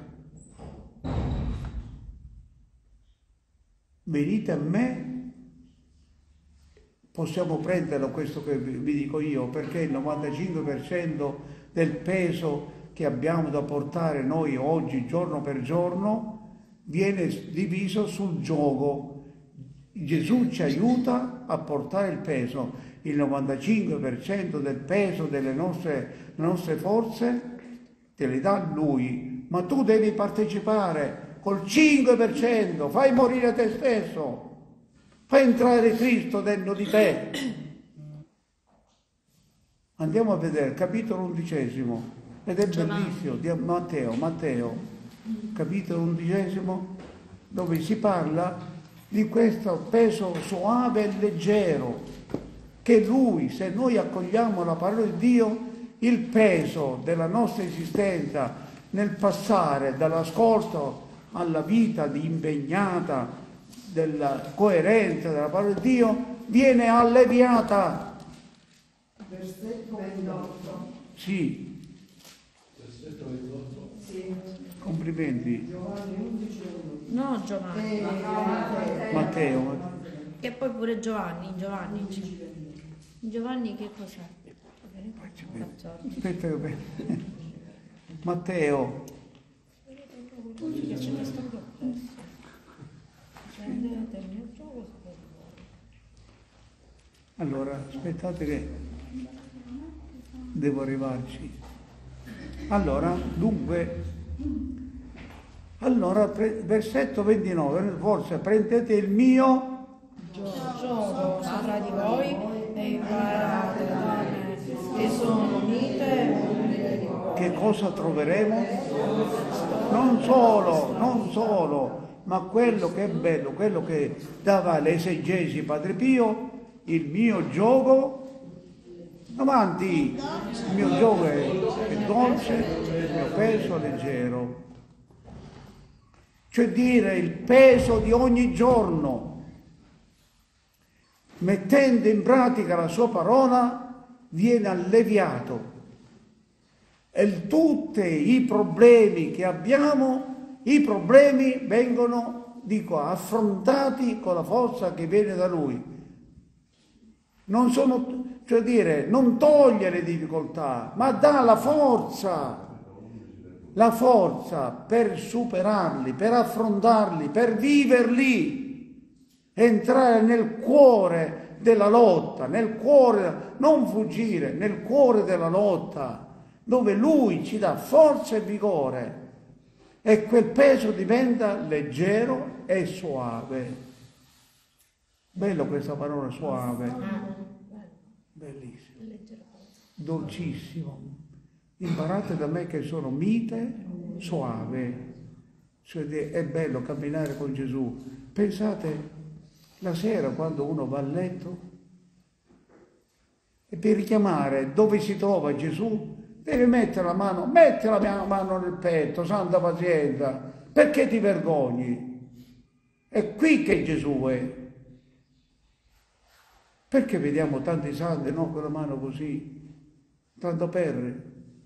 Venite a me, possiamo prenderlo questo che vi dico io, perché il novantacinque per cento del peso che abbiamo da portare noi oggi, giorno per giorno, viene diviso sul gioco. Gesù ci aiuta a portare il peso, il novantacinque per cento del peso delle nostre, nostre forze te le dà Lui, ma tu devi partecipare col cinque per cento, fai morire te stesso, fai entrare Cristo dentro di te. Andiamo a vedere, capitolo undicesimo, ed è bellissimo, di Matteo, Matteo, capitolo undicesimo, dove si parla di questo peso soave e leggero, che Lui, se noi accogliamo la parola di Dio, il peso della nostra esistenza nel passare dall'ascolto alla vita di impegnata, della coerenza della parola di Dio, viene alleviata. Versetto ventotto. Sì. Versetto ventotto. Sì. Complimenti. Giovanni undici uno. No, Giovanni. Eh, Matteo. Matteo. Che poi pure Giovanni, Giovanni. Giovanni che cos'è? Aspetta, che- Matteo. Allora, aspettate che devo arrivarci. Allora, dunque, allora, pre- versetto ventinove, forse prendete il mio Gioco sopra di voi e imparate da me, che sono mite e umile di cuore. che cosa troveremo? Non solo, non solo, ma quello che è bello, quello che dava l'esegesi Padre Pio, il mio gioco, avanti, il mio gioco è, è dolce, il mio peso è leggero. Cioè dire il peso di ogni giorno, mettendo in pratica la sua parola, viene alleviato. E tutti i problemi che abbiamo, i problemi vengono, dico, affrontati con la forza che viene da Lui. Non sono, cioè dire, non toglie le difficoltà, ma dà la forza, la forza per superarli, per affrontarli, per viverli, entrare nel cuore della lotta, nel cuore, non fuggire, nel cuore della lotta, dove Lui ci dà forza e vigore e quel peso diventa leggero e soave. Bello questa parola soave, bellissimo, dolcissimo. Imparate da me che sono mite, soave. Cioè è bello camminare con Gesù. Pensate, la sera quando uno va a letto e per richiamare dove si trova Gesù deve mettere la mano, metti la mia mano nel petto, santa pazienza, perché ti vergogni? È qui che Gesù è. Perché vediamo tanti santi, no, con la mano così, tanto per...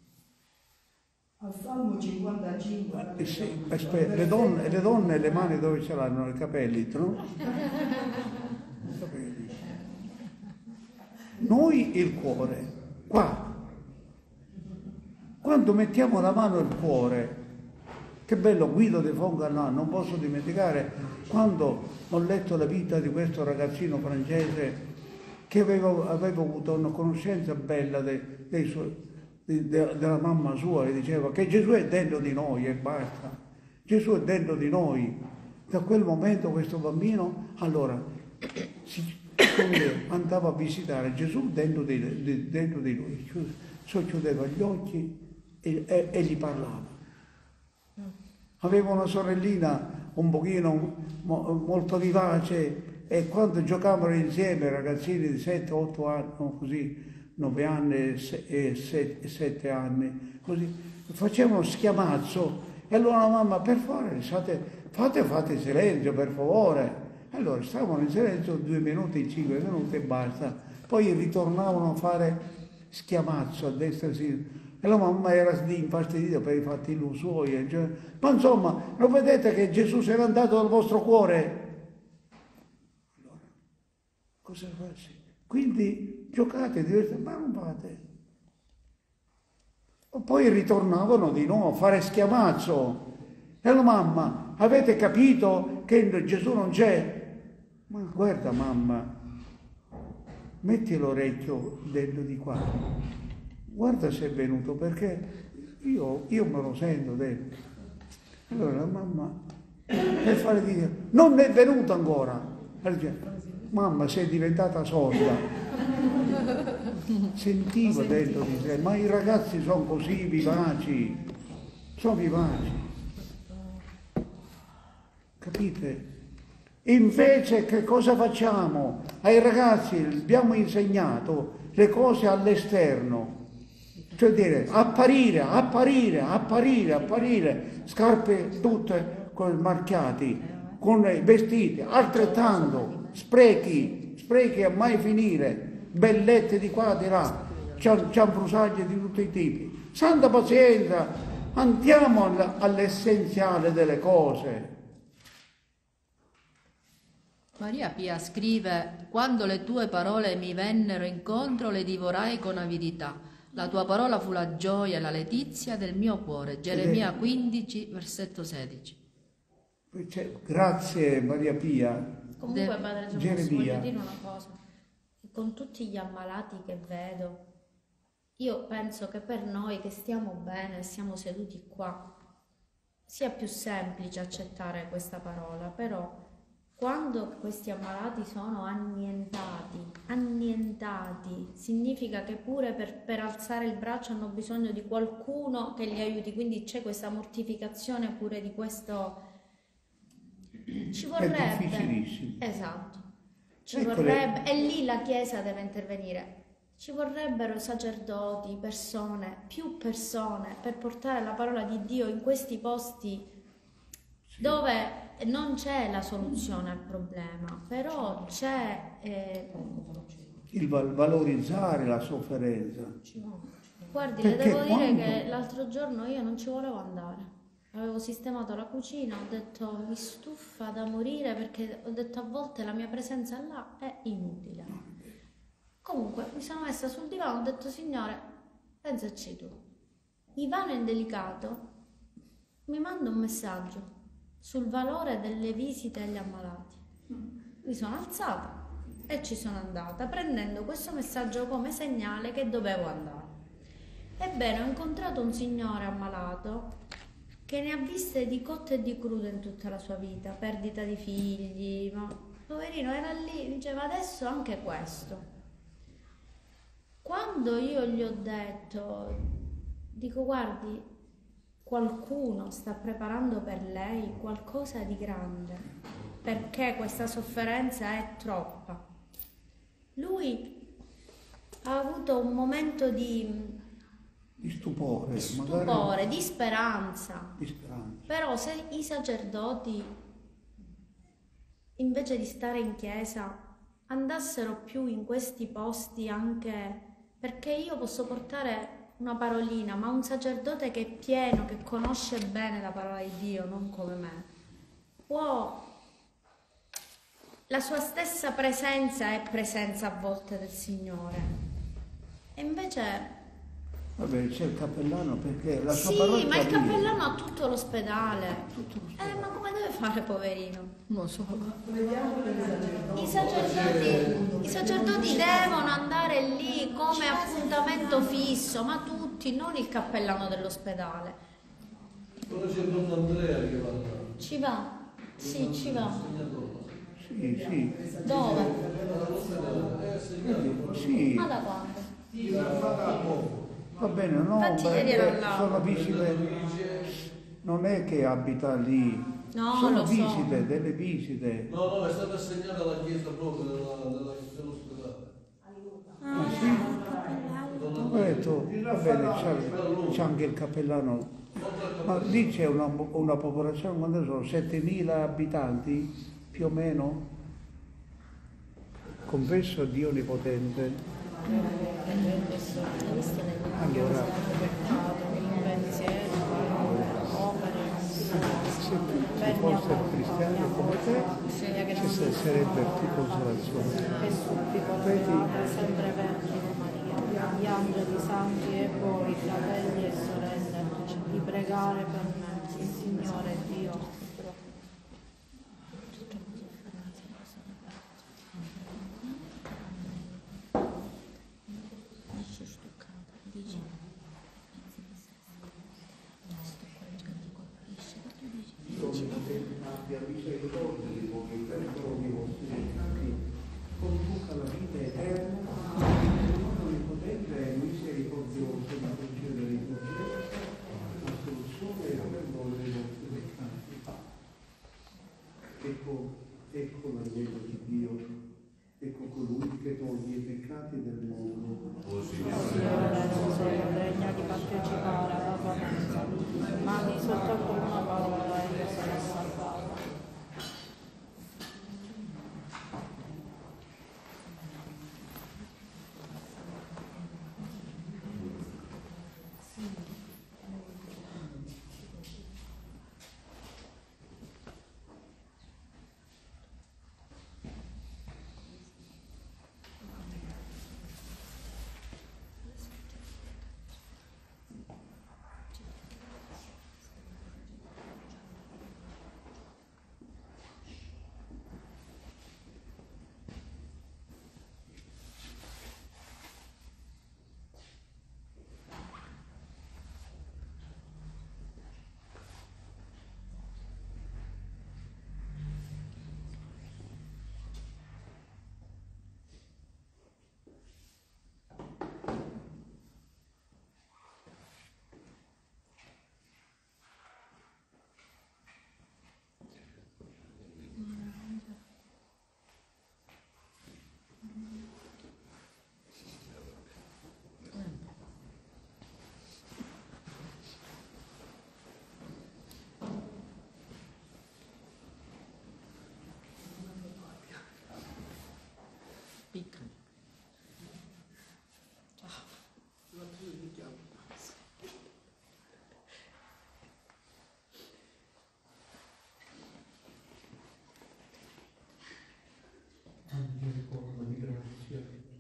Al Salmo cinquantacinque. Eh sì, aspetta, le donne, le donne le mani dove ce l'hanno? Nei capelli, no? I capelli. Noi il cuore, qua. Quando mettiamo la mano al cuore, che bello, Guido de Fongarland, non posso dimenticare quando ho letto la vita di questo ragazzino francese che avevo, avevo avuto una conoscenza bella de, dei suoi, de, de, della mamma sua, che diceva che Gesù è dentro di noi e basta. Gesù è dentro di noi. Da quel momento questo bambino, allora, si, andava a visitare Gesù dentro di, di, dentro di lui, socchiudeva gli occhi e, e, e gli parlava. Aveva una sorellina un pochino molto vivace e quando giocavano insieme ragazzini di sette otto anni, così, nove anni e sette anni, così, facevano schiamazzo e allora la mamma, per favore, fate, fate, fate silenzio, per favore. Allora stavano in silenzio due minuti, cinque minuti e basta. Poi ritornavano a fare schiamazzo a destra e a sinistra. E la mamma era infastidita per i fatti suoi. Cioè, ma insomma, lo vedete che Gesù se n'è andato dal vostro cuore? Allora, cosa fate? Quindi giocate diversamente, ma non fate. E poi ritornavano di nuovo a fare schiamazzo. E la mamma, avete capito che Gesù non c'è? Ma guarda mamma, metti l'orecchio dentro di qua, guarda se è venuto, perché io, io me lo sento dentro. Allora la mamma, per fare dire, non è venuto ancora. Allora, mamma, sei diventata sorda. Sentivo dentro di sé, ma i ragazzi sono così vivaci, sono vivaci. Capite? Invece che cosa facciamo? Ai ragazzi abbiamo insegnato le cose all'esterno, cioè dire apparire, apparire, apparire, apparire, scarpe tutte con marchiati, con i vestiti, altrettanto, sprechi, sprechi a mai finire, bellette di qua di là, cianfrusaglie di tutti i tipi. Santa pazienza, andiamo all'essenziale delle cose. Maria Pia scrive: quando le tue parole mi vennero incontro le divorai con avidità, la tua parola fu la gioia e la letizia del mio cuore. Geremia quindici, versetto sedici. Grazie Maria Pia. Comunque De- Padre Giovanni, Geremia. voglio dire una cosa, con tutti gli ammalati che vedo, io penso che per noi che stiamo bene, siamo seduti qua, sia più semplice accettare questa parola, però quando questi ammalati sono annientati, annientati, significa che pure per, per alzare il braccio hanno bisogno di qualcuno che li aiuti, quindi c'è questa mortificazione pure di questo, ci vorrebbe, è difficilissimo. Esatto, ci Eccole. vorrebbe, e lì la Chiesa deve intervenire, ci vorrebbero sacerdoti, persone, più persone per portare la parola di Dio in questi posti sì. dove non c'è la soluzione al problema, però c'è eh... il val- valorizzare la sofferenza. Guardi, Perché le devo quando... dire che l'altro giorno io non ci volevo andare, avevo sistemato la cucina, ho detto mi stufa da morire perché ho detto a volte la mia presenza là è inutile. Comunque mi sono messa sul divano, ho detto Signore, pensaci tu, Ivano Indelicato mi manda un messaggio sul valore delle visite agli ammalati. Mi sono alzata e ci sono andata, prendendo questo messaggio come segnale che dovevo andare. Ebbene, ho incontrato un signore ammalato che ne ha viste di cotte e di crude in tutta la sua vita, perdita di figli, ma poverino era lì, diceva adesso anche questo. Quando io gli ho detto, dico guardi, qualcuno sta preparando per lei qualcosa di grande, perché questa sofferenza è troppa. Lui ha avuto un momento di, di stupore, di, stupore magari... di, speranza. di speranza. Però se i sacerdoti, invece di stare in chiesa, andassero più in questi posti anche perché io posso portare una parolina, ma un sacerdote che è pieno, che conosce bene la parola di Dio, non come me, può, la sua stessa presenza è presenza a volte del Signore. E invece Vabbè, c'è il cappellano perché la sua Sì, parrocchia ma il lì- cappellano ha tutto l'ospedale. tutto lo stesso. Eh, ma come deve fare, poverino? Non so. I sacerdoti, i sacerdoti devono andare lì come appuntamento fisso, ma tutti, non il cappellano dell'ospedale. Ora c'è Don Andrea che va là. Ci va? Sì, ci va. Sì, sì, Dove? sì. Ma da quando? Va bene, no, Infatti ieri perché era là. sono visite, non è che abita lì, No, sono lo so. visite, delle visite. No, no, è stata assegnata alla chiesa proprio della, della, dell'ospedale. Ah, sì? Ho detto, va bene, c'è, c'è anche il cappellano, ma lì c'è una, una popolazione, quando sono? settemila abitanti, più o meno? Confesso a Dio Onnipotente. Allora, se tu fossi cristiano come te, ci sarebbe più consolazione. Vedi? Sempre Vergine Maria, gli angeli santi e voi, fratelli e sorelle, di pregare per me, il Signore Dio. Abbia misericordia di voi, perdoni i vostri peccati, conduca la vita eterna, Dio Onnipotente e misericordioso da concedere in dolcezza la soluzione e il perdono dei vostri peccati. Ecco, ecco l'agnello di Dio, ecco colui che toglie i peccati del mondo. Signore, non sono degna di partecipare alla tua messa, ma di soltanto una parola e io sarò salvato. Piccoli. Angeli corona di grazia.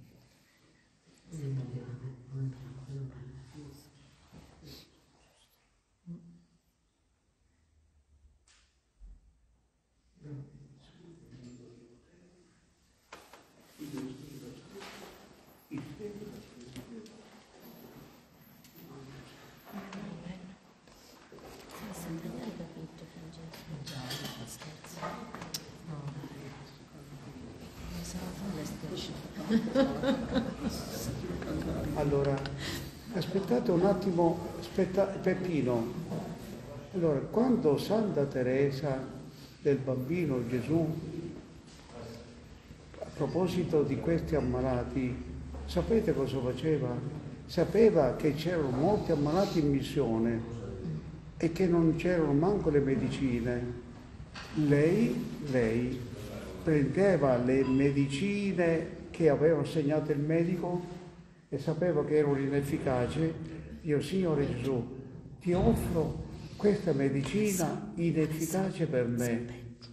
Allora, aspettate un attimo, aspetta, Peppino. Allora, quando Santa Teresa del Bambino Gesù, a proposito di questi ammalati, sapete cosa faceva? Sapeva che c'erano molti ammalati in missione e che non c'erano manco le medicine. Lei, lei prendeva le medicine che aveva assegnato il medico e sapeva che erano inefficaci. Io, Signore Gesù, ti offro questa medicina inefficace per me,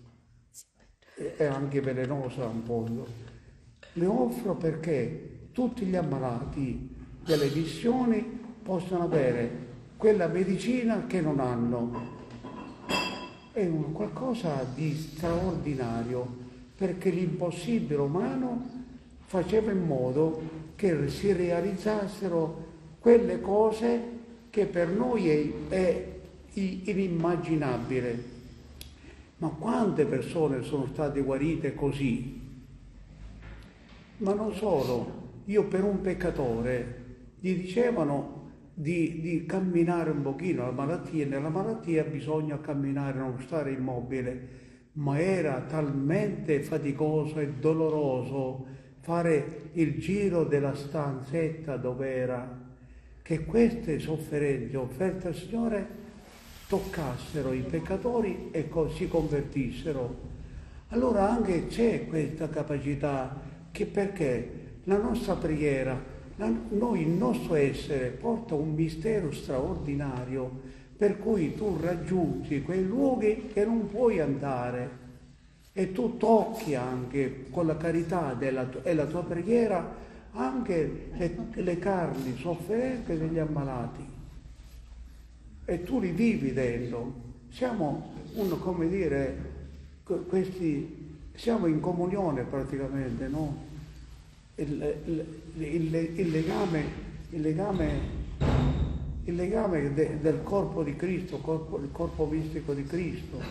è anche velenosa un po', le offro perché tutti gli ammalati delle missioni possano avere quella medicina che non hanno. È un qualcosa di straordinario, perché l'impossibile umano faceva in modo che si realizzassero quelle cose che per noi è, è inimmaginabile. Ma quante persone sono state guarite così? Ma non solo. Io per un peccatore gli dicevano di, di camminare un pochino la malattia, e nella malattia bisogna camminare, non stare immobile, ma era talmente faticoso e doloroso fare il giro della stanzetta dove era, che queste sofferenze offerte al Signore toccassero i peccatori e si convertissero. Allora anche c'è questa capacità, che perché la nostra preghiera, la, noi, il nostro essere porta un mistero straordinario, per cui tu raggiungi quei luoghi che non puoi andare e tu tocchi anche con la carità della, e la tua preghiera anche le, le carni sofferenti degli ammalati, e tu li vivi dentro. Siamo uno, come dire, questi, siamo in comunione praticamente, no? Il, il, il, il legame, il legame, il legame de, del corpo di Cristo, corpo, il corpo mistico di Cristo.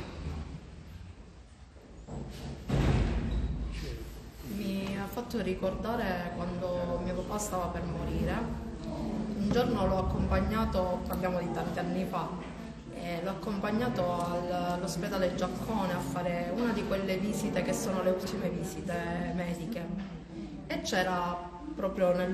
Mi ha fatto ricordare quando mio papà stava per morire. Un giorno l'ho accompagnato, parliamo di tanti anni fa, e l'ho accompagnato al, all'ospedale Giaccone a fare una di quelle visite che sono le ultime visite mediche. E c'era proprio nel,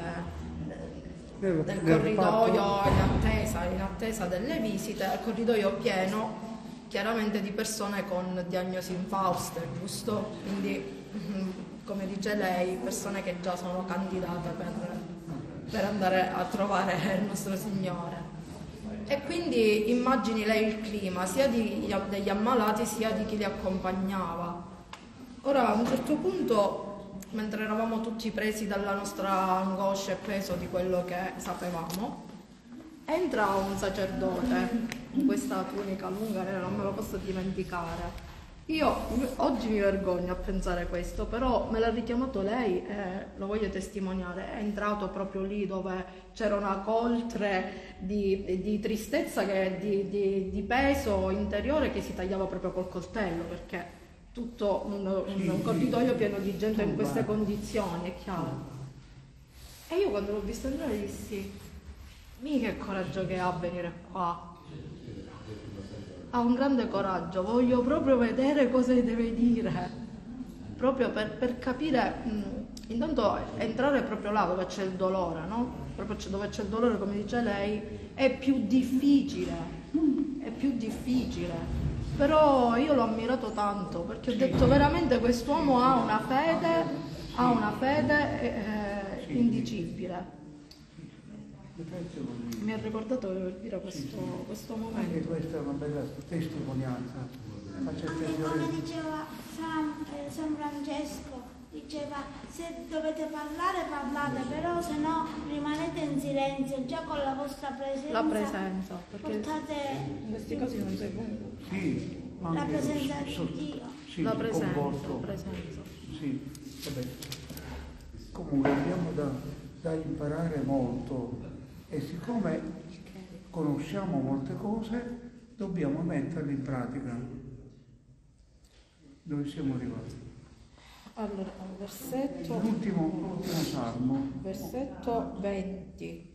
nel, nel corridoio, in attesa, in attesa delle visite, il corridoio pieno chiaramente di persone con diagnosi infauste, giusto? Quindi, come dice lei, persone che già sono candidate per, per andare a trovare il nostro Signore. E quindi immagini lei il clima sia di, degli ammalati sia di chi li accompagnava. Ora, a un certo punto, mentre eravamo tutti presi dalla nostra angoscia e peso di quello che sapevamo, entra un sacerdote con questa tunica lunga, non me lo posso dimenticare. Io oggi mi vergogno a pensare questo, però me l'ha richiamato lei e lo voglio testimoniare. È entrato proprio lì dove c'era una coltre di, di tristezza, che, di, di, di peso interiore, che si tagliava proprio col coltello, perché tutto un, un, un corridoio pieno di gente in queste condizioni, è chiaro. E io quando l'ho visto entrare dissi: mi che coraggio che ha a venire qua, ha un grande coraggio, voglio proprio vedere cosa deve dire, proprio per, per capire, mh, intanto entrare proprio là dove c'è il dolore, no? Proprio c'è, dove c'è il dolore, come dice lei, è più difficile, è più difficile. Però io l'ho ammirato tanto, perché ho detto veramente quest'uomo ha una fede, ha una fede eh, indicibile. Mi ha ricordato per dire questo, questo momento. Anche questa è una bella testimonianza. Anche come diceva San, eh, San Francesco, diceva: se dovete parlare parlate, però se no rimanete in silenzio, già con la vostra presenza. La presenza, perché portate in questi casi non sei buono. Sì, la presenza di so, Dio. Sì, la presenza, comporto. presenza. Sì, vabbè. Comunque abbiamo da, da imparare molto, e siccome conosciamo molte cose dobbiamo metterle in pratica. Dove siamo arrivati? Allora, versetto, l'ultimo, l'ultimo salmo, versetto venti.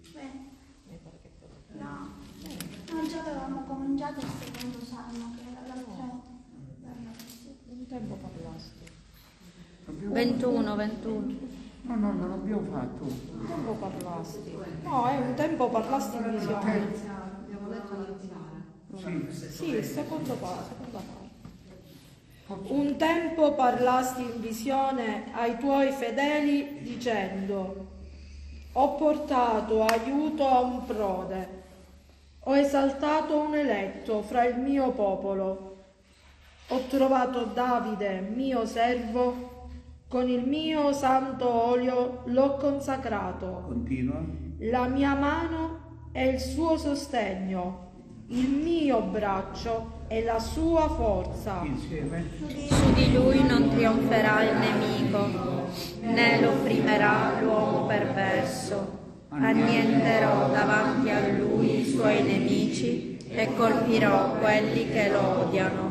No, non ci avevamo cominciato il secondo salmo, che era l'altro. Un tempo parlasti. ventuno, ventuno. No, no, non l'abbiamo fatto. Un tempo parlasti. No, è un tempo parlasti in visione. Abbiamo letto l'iniziale. Sì. Sì, il secondo pa- seconda parte. Un tempo parlasti in visione ai tuoi fedeli dicendo: ho portato aiuto a un prode, ho esaltato un eletto fra il mio popolo, ho trovato Davide mio servo, con il mio santo olio l'ho consacrato. Continua. La mia mano è il suo sostegno, il mio braccio è la sua forza. Insieme. Su di lui non trionferà il nemico, né lo opprimerà l'uomo perverso. Annienterò davanti a lui i suoi nemici e colpirò quelli che lo odiano.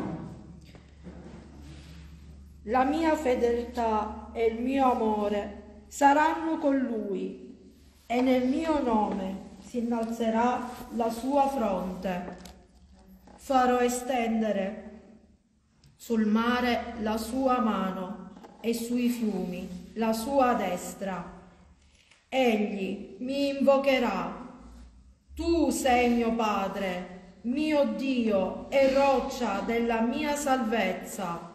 La mia fedeltà e il mio amore saranno con lui e nel mio nome si innalzerà la sua fronte. Farò estendere sul mare la sua mano e sui fiumi la sua destra. Egli mi invocherà. Tu sei mio Padre, mio Dio e roccia della mia salvezza.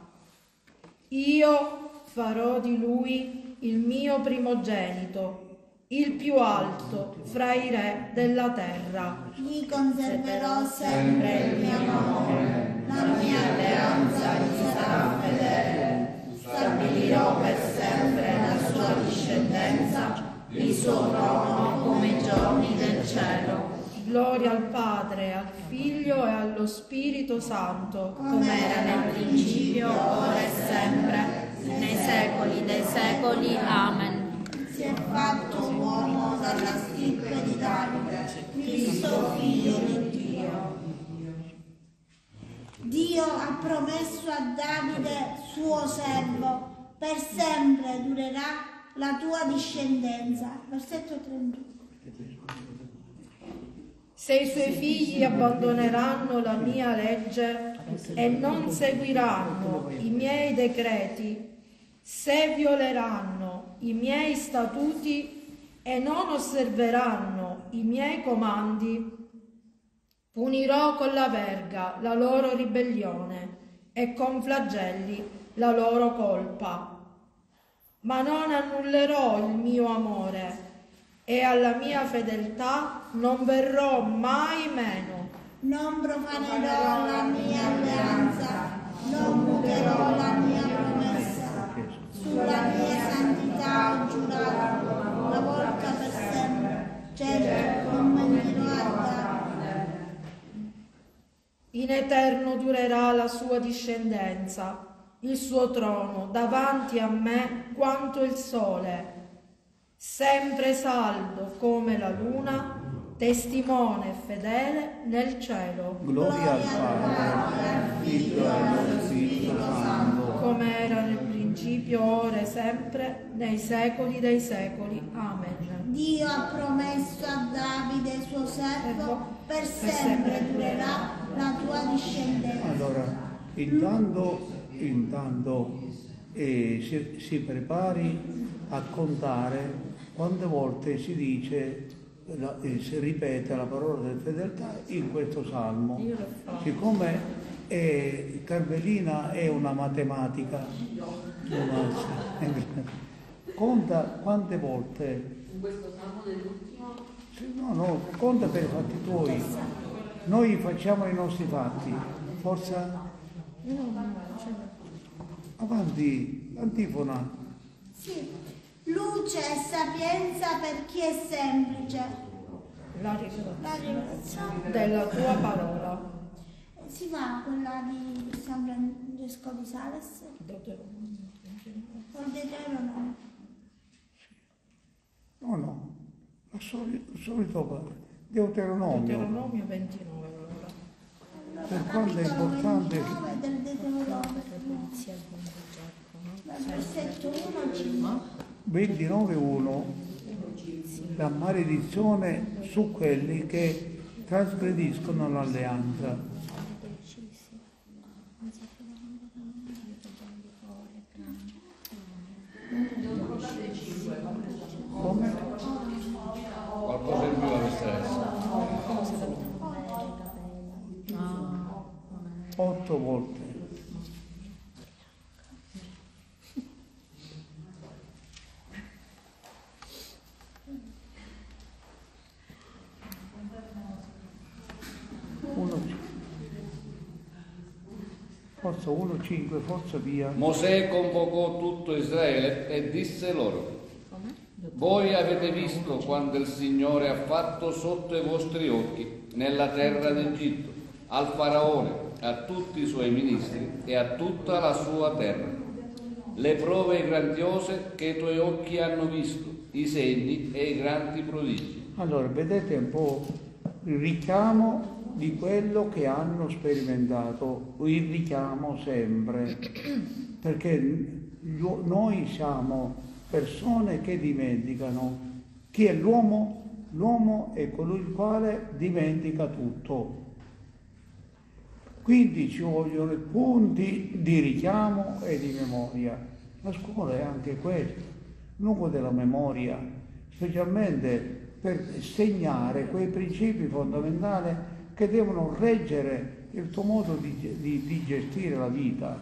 Io farò di lui il mio primogenito, il più alto fra i re della terra. Gli conserverò sempre il mio amore, la mia alleanza gli sarà fedele. Stabilirò per sempre la sua discendenza, il suo trono come i giorni del cielo. Gloria al Padre, al Figlio e allo Spirito Santo, come era nel principio, ora e sempre, nei secoli dei secoli. Amen. Si è fatto uomo dalla stirpe di Davide, Cristo figlio di Dio. Dio ha promesso a Davide, suo servo, per sempre durerà la tua discendenza. Versetto trentuno. Se i suoi figli abbandoneranno la mia legge e non seguiranno i miei decreti, se violeranno i miei statuti e non osserveranno i miei comandi, punirò con la verga la loro ribellione e con flagelli la loro colpa. Ma non annullerò il mio amore e alla mia fedeltà non verrò mai meno. Non profanerò la mia alleanza, non muterò la mia promessa. Sulla mia santità ho giurato, una volta per sempre, certo non mentirò a Davide. In eterno durerà la sua discendenza, il suo trono davanti a me quanto il sole, sempre saldo come la luna, testimone fedele nel cielo. Gloria al Padre, al Figlio e allo Spirito Santo, come era nel principio, ora e sempre, nei secoli dei secoli. Amen. Dio ha promesso a Davide, suo servo, per sempre durerà la tua discendenza. Allora, intanto, intanto eh, si, si prepari a contare quante volte si dice, la, eh, si ripete la parola della fedeltà in questo salmo. Siccome eh, Carmelina è una matematica, una, conta quante volte. In questo salmo dell'ultimo? No, no, conta per i fatti tuoi. Noi facciamo i nostri fatti. Forza. Avanti, antifona. Sì. Luce e sapienza per chi è semplice. La rivelazione, La rivelazione della tua parola. Si fa quella di San Francesco di Sales? Col Deuteronomio. No, no, il solito, il solito Deuteronomio. Deuteronomio ventinove allora. Per quanto è importante. Del Deuteronomio. Dal versetto uno cinque. ventinove uno, la maledizione su quelli che trasgrediscono l'alleanza. Come? Qualcosa in più alla stessa. Otto volte. Forza uno cinque, forza via. Mosè convocò tutto Israele e disse loro: Voi avete visto quanto il Signore ha fatto sotto i vostri occhi nella terra d'Egitto, al Faraone, a tutti i suoi ministri e a tutta la sua terra. Le prove grandiose che i tuoi occhi hanno visto, i segni e i grandi prodigi. Allora, vedete un po' il richiamo di quello che hanno sperimentato, il richiamo sempre, perché noi siamo persone che dimenticano. Chi è l'uomo? L'uomo è colui il quale dimentica tutto. Quindi ci vogliono punti di richiamo e di memoria. La scuola è anche questo, lungo della memoria, specialmente per segnare quei principi fondamentali che devono reggere il tuo modo di, di, di gestire la vita.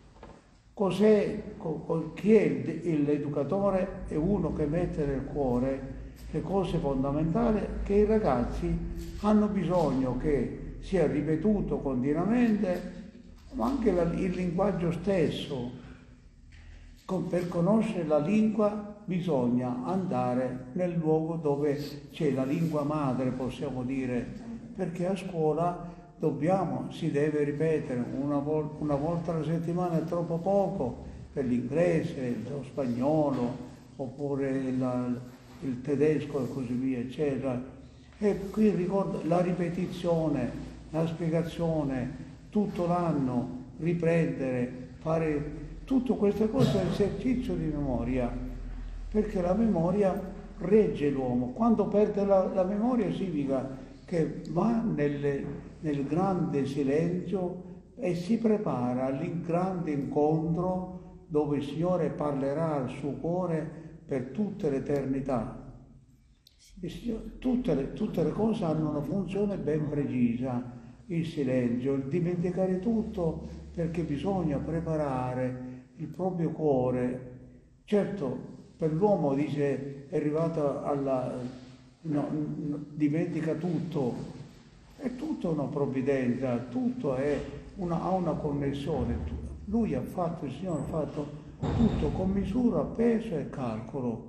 Cos'è, chi è l'educatore? È uno che mette nel cuore le cose fondamentali che i ragazzi hanno bisogno che sia ripetuto continuamente, ma anche la, il linguaggio stesso. Con, per conoscere la lingua bisogna andare nel luogo dove c'è la lingua madre, possiamo dire, perché a scuola dobbiamo, si deve ripetere una, vol- una volta alla settimana, è troppo poco per l'inglese, lo spagnolo, oppure la, il tedesco e così via, eccetera. E qui ricordo la ripetizione, la spiegazione, tutto l'anno, riprendere, fare tutte queste cose è esercizio di memoria, perché la memoria regge l'uomo. Quando perde la, la memoria significa che va nelle, nel grande silenzio e si prepara al grande incontro dove il Signore parlerà al suo cuore per tutta l'eternità. Signore, tutte, le, tutte le cose hanno una funzione ben precisa, il silenzio, il dimenticare tutto, perché bisogna preparare il proprio cuore. Certo, per l'uomo dice è arrivato alla... No, no, dimentica tutto, è tutto una provvidenza, tutto è una, ha una connessione. Lui ha fatto, il Signore ha fatto tutto con misura, peso e calcolo.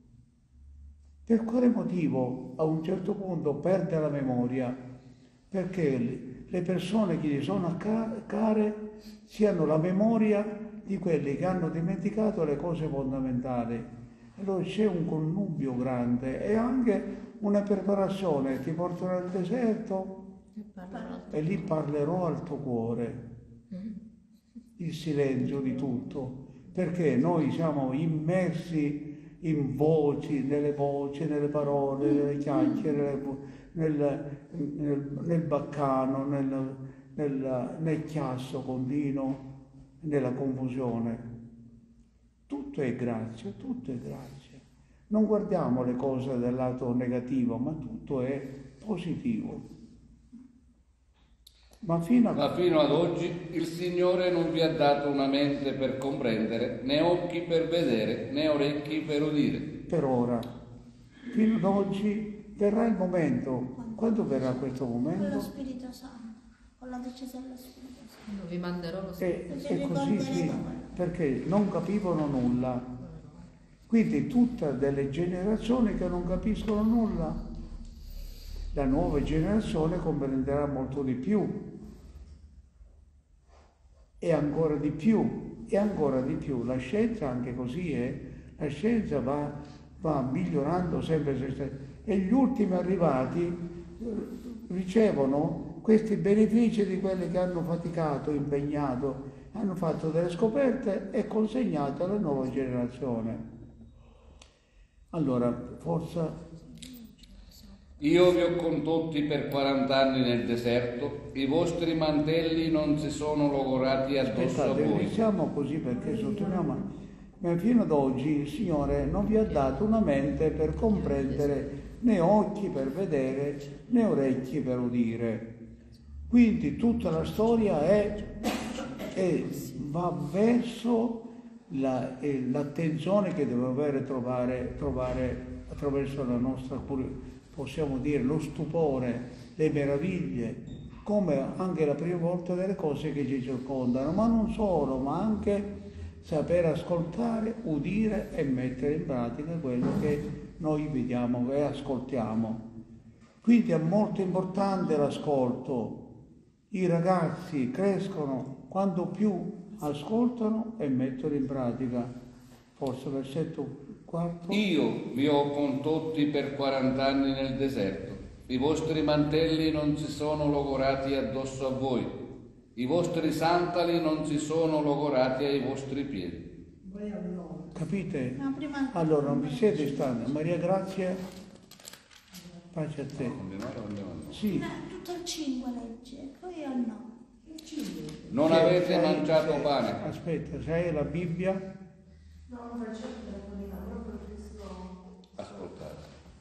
Per quale motivo a un certo punto perde la memoria? Perché le persone che gli sono care siano la memoria di quelli che hanno dimenticato le cose fondamentali. Allora c'è un connubio grande e anche una preparazione. Ti porto nel deserto e lì parlerò al tuo cuore. Il silenzio di tutto, perché noi siamo immersi in voci, nelle voci, nelle parole, nelle chiacchiere, nel, nel, nel baccano, nel, nel, nel chiasso continuo, nella confusione. Tutto è grazia, tutto è grazia. Non guardiamo le cose del lato negativo, ma tutto è positivo. Ma fino, a... ma fino ad oggi il Signore non vi ha dato una mente per comprendere, né occhi per vedere, né orecchi per udire. Per ora. Fino ad oggi verrà il momento. Quando verrà questo momento? Con lo Spirito Santo, con la discesa dello Spirito Santo. Vi manderò lo Spirito Santo. E, e così sì, perché non capivano nulla. Quindi tutte delle generazioni che non capiscono nulla, la nuova generazione comprenderà molto di più. E ancora di più, e ancora di più. La scienza anche così è, la scienza va, va migliorando sempre se stessa. E gli ultimi arrivati ricevono questi benefici di quelli che hanno faticato, impegnato, hanno fatto delle scoperte e consegnato alla nuova generazione. Allora, forza. Io vi ho condotti per quarant'anni nel deserto, i vostri mantelli non si sono logorati addosso Aspettate, a voi. Iniziamo così perché sottolineamo, ma fino ad oggi il Signore non vi ha dato una mente per comprendere, né occhi per vedere, né orecchi per udire. Quindi tutta la storia è, è va verso la, eh, l'attenzione che deve avere trovare, trovare attraverso la nostra curiosità. Possiamo dire lo stupore, le meraviglie, come anche la prima volta delle cose che ci circondano, ma non solo, ma anche saper ascoltare, udire e mettere in pratica quello che noi vediamo e ascoltiamo. Quindi è molto importante l'ascolto. I ragazzi crescono quanto più ascoltano e mettono in pratica. Forse versetto quarto. Io vi ho condotti per quarant'anni nel deserto. I vostri mantelli non si sono logorati addosso a voi. I vostri sandali non si sono logorati ai vostri piedi. Capite? No, prima- Allora non vi siete stanchi. Maria Grazia, pace a te. Continuare o andiamo avanti? Sì. No, tutto il cinque legge, poi io no. Non Se- avete se hai- mangiato se- pane. Aspetta, se hai la Bibbia, Ascoltate.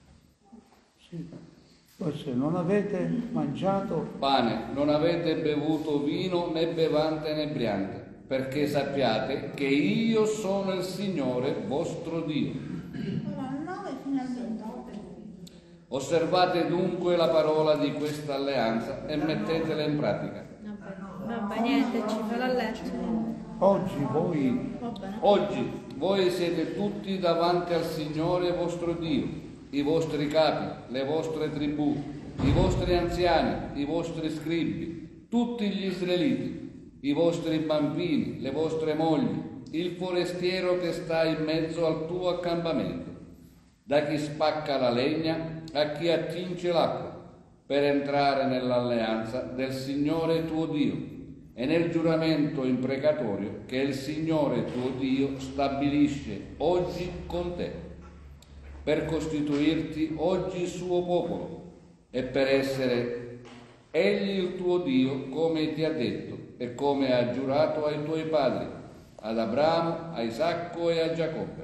sì. Forse non avete mangiato Pane, non avete bevuto vino né bevante né briante, perché sappiate che io sono il Signore vostro Dio. Ora al nove fino al ventotto. Osservate dunque la parola di questa alleanza e mettetela in pratica. Vabbè, niente, ci fa la lettera. oggi voi. Oggi voi siete tutti davanti al Signore vostro Dio, i vostri capi, le vostre tribù, i vostri anziani, i vostri scribi, tutti gli israeliti, i vostri bambini, le vostre mogli, il forestiero che sta in mezzo al tuo accampamento, da chi spacca la legna a chi attinge l'acqua, per entrare nell'alleanza del Signore tuo Dio e nel giuramento imprecatorio che il Signore tuo Dio stabilisce oggi con te, per costituirti oggi il suo popolo e per essere egli il tuo Dio come ti ha detto e come ha giurato ai tuoi padri, ad Abramo, a Isacco e a Giacobbe.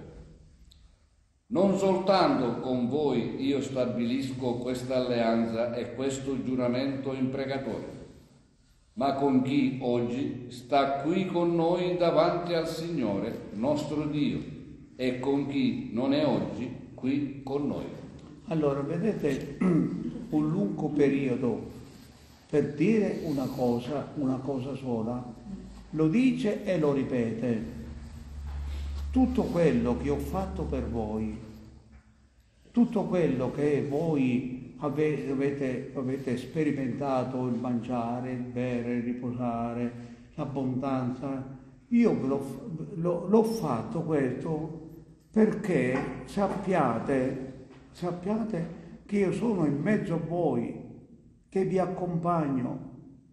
Non soltanto con voi io stabilisco questa alleanza e questo giuramento imprecatorio, ma con chi oggi sta qui con noi davanti al Signore nostro Dio e con chi non è oggi qui con noi. Allora, vedete, un lungo periodo per dire una cosa, una cosa sola, lo dice e lo ripete. Tutto quello che ho fatto per voi, tutto quello che voi avete, avete sperimentato, il mangiare, il bere, il riposare, l'abbondanza, io ve l'ho, l'ho, l'ho fatto questo perché sappiate, sappiate che io sono in mezzo a voi, che vi accompagno,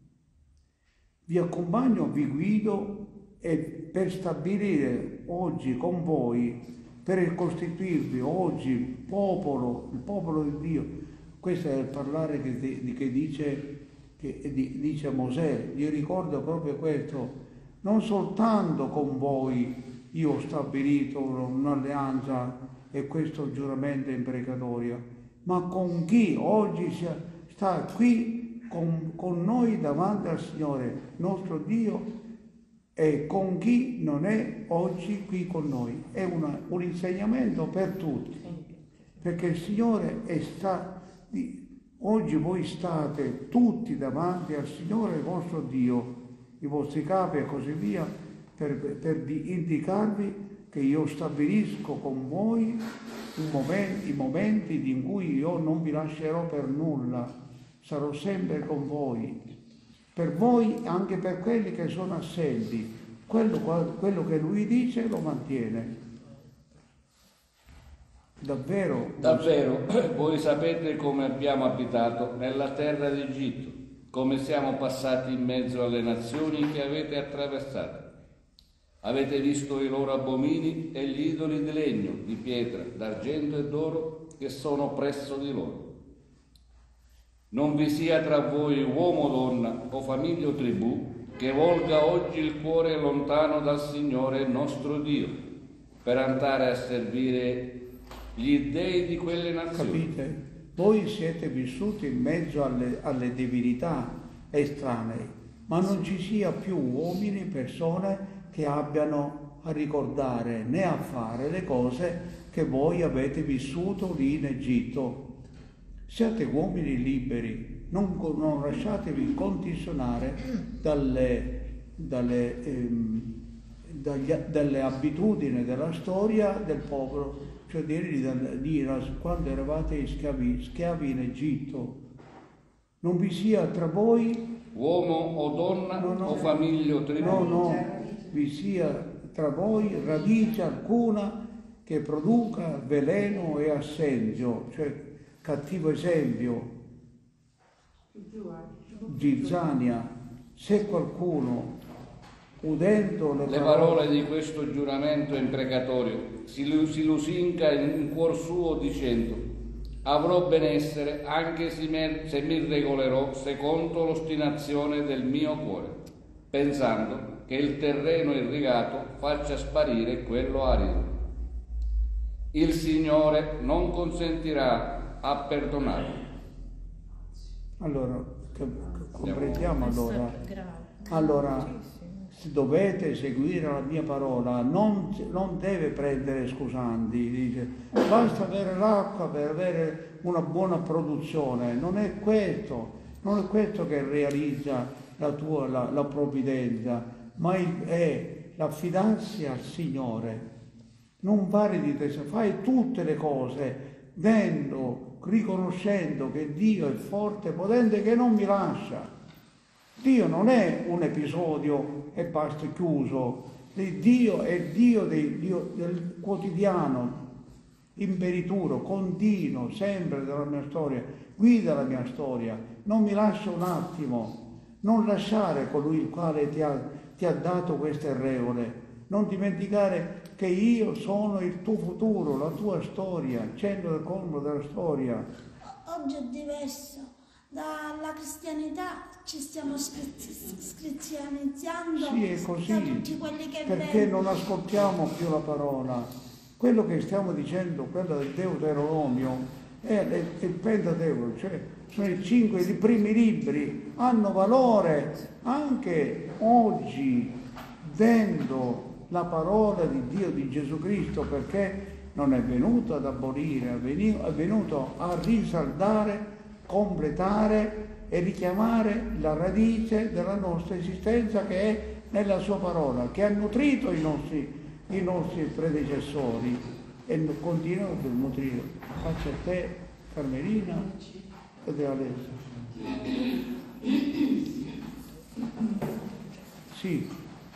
vi accompagno, vi guido e per stabilire oggi con voi, per costituirvi oggi il popolo, il popolo di Dio. Questo è il parlare che, che, dice, che dice Mosè. Io ricordo proprio questo, non soltanto con voi io ho stabilito un'alleanza e questo giuramento imprecatorio, ma con chi oggi sta qui con, con noi davanti al Signore nostro Dio e con chi non è oggi qui con noi. È una, un insegnamento per tutti, perché il Signore è sta, oggi voi state tutti davanti al Signore vostro Dio, i vostri capi e così via, per, per indicarvi che io stabilisco con voi un momento, i momenti in cui io non vi lascerò per nulla, sarò sempre con voi. Per voi e anche per quelli che sono assenti, quello, quello che lui dice lo mantiene. Davvero? Davvero, voi sapete come abbiamo abitato nella terra d'Egitto, come siamo passati in mezzo alle nazioni che avete attraversate. Avete visto i loro abomini e gli idoli di legno, di pietra, d'argento e d'oro che sono presso di loro. Non vi sia tra voi uomo o donna o famiglia o tribù che volga oggi il cuore lontano dal Signore nostro Dio per andare a servire gli dei di quelle nazioni. Capite? Voi siete vissuti in mezzo alle, alle divinità estranee, ma non ci sia più uomini, persone che abbiano a ricordare né a fare le cose che voi avete vissuto lì in Egitto. Siate uomini liberi, non, non lasciatevi condizionare dalle, dalle, ehm, dagli, dalle abitudini della storia del popolo, cioè di, di quando eravate schiavi, schiavi in Egitto. Non vi sia tra voi uomo o donna no, no, o famiglia o tribù. No, no, vi sia tra voi radice alcuna che produca veleno e assendio, cioè cattivo esempio, zizzania. Se qualcuno, udendo le, le parole, parole di questo giuramento imprecatorio, si, si lusinga in cuor suo dicendo: avrò benessere anche se mi, se mi regolerò secondo l'ostinazione del mio cuore, pensando che il terreno irrigato faccia sparire quello arido. Il Signore non consentirà a perdonare. Allora, comprendiamo allora. Allora, dovete seguire la mia parola, non, non deve prendere scusanti, dice basta avere l'acqua per avere una buona produzione, non è questo, non è questo che realizza la tua la, la provvidenza, ma è l'affidarsi al Signore. Non fare di te, fai tutte le cose dentro, riconoscendo che Dio è forte e potente, che non mi lascia. Dio non è un episodio e basta, chiuso. Dio è Dio, dei, Dio del quotidiano, imperituro, continuo, sempre della mia storia. Guida la mia storia, non mi lascia un attimo, non lasciare colui il quale ti ha, ti ha dato queste regole. Non dimenticare che io sono il tuo futuro, la tua storia, il centro del colmo della storia. Oggi è diverso. Dalla cristianità ci stiamo cristianizzando, sì, è così, da tutti quelli che perché vengono. non ascoltiamo più la parola. Quello che stiamo dicendo, quello del Deuteronomio, è il Pentateuco, cioè sono i cinque, i primi libri, hanno valore anche oggi, dentro la parola di Dio, di Gesù Cristo, perché non è venuto ad abolire, è venuto a risaldare, completare e richiamare la radice della nostra esistenza, che è nella sua parola, che ha nutrito i nostri, i nostri predecessori e continua a nutrire. Faccia a te, Carmelina ed Alessia. Sì.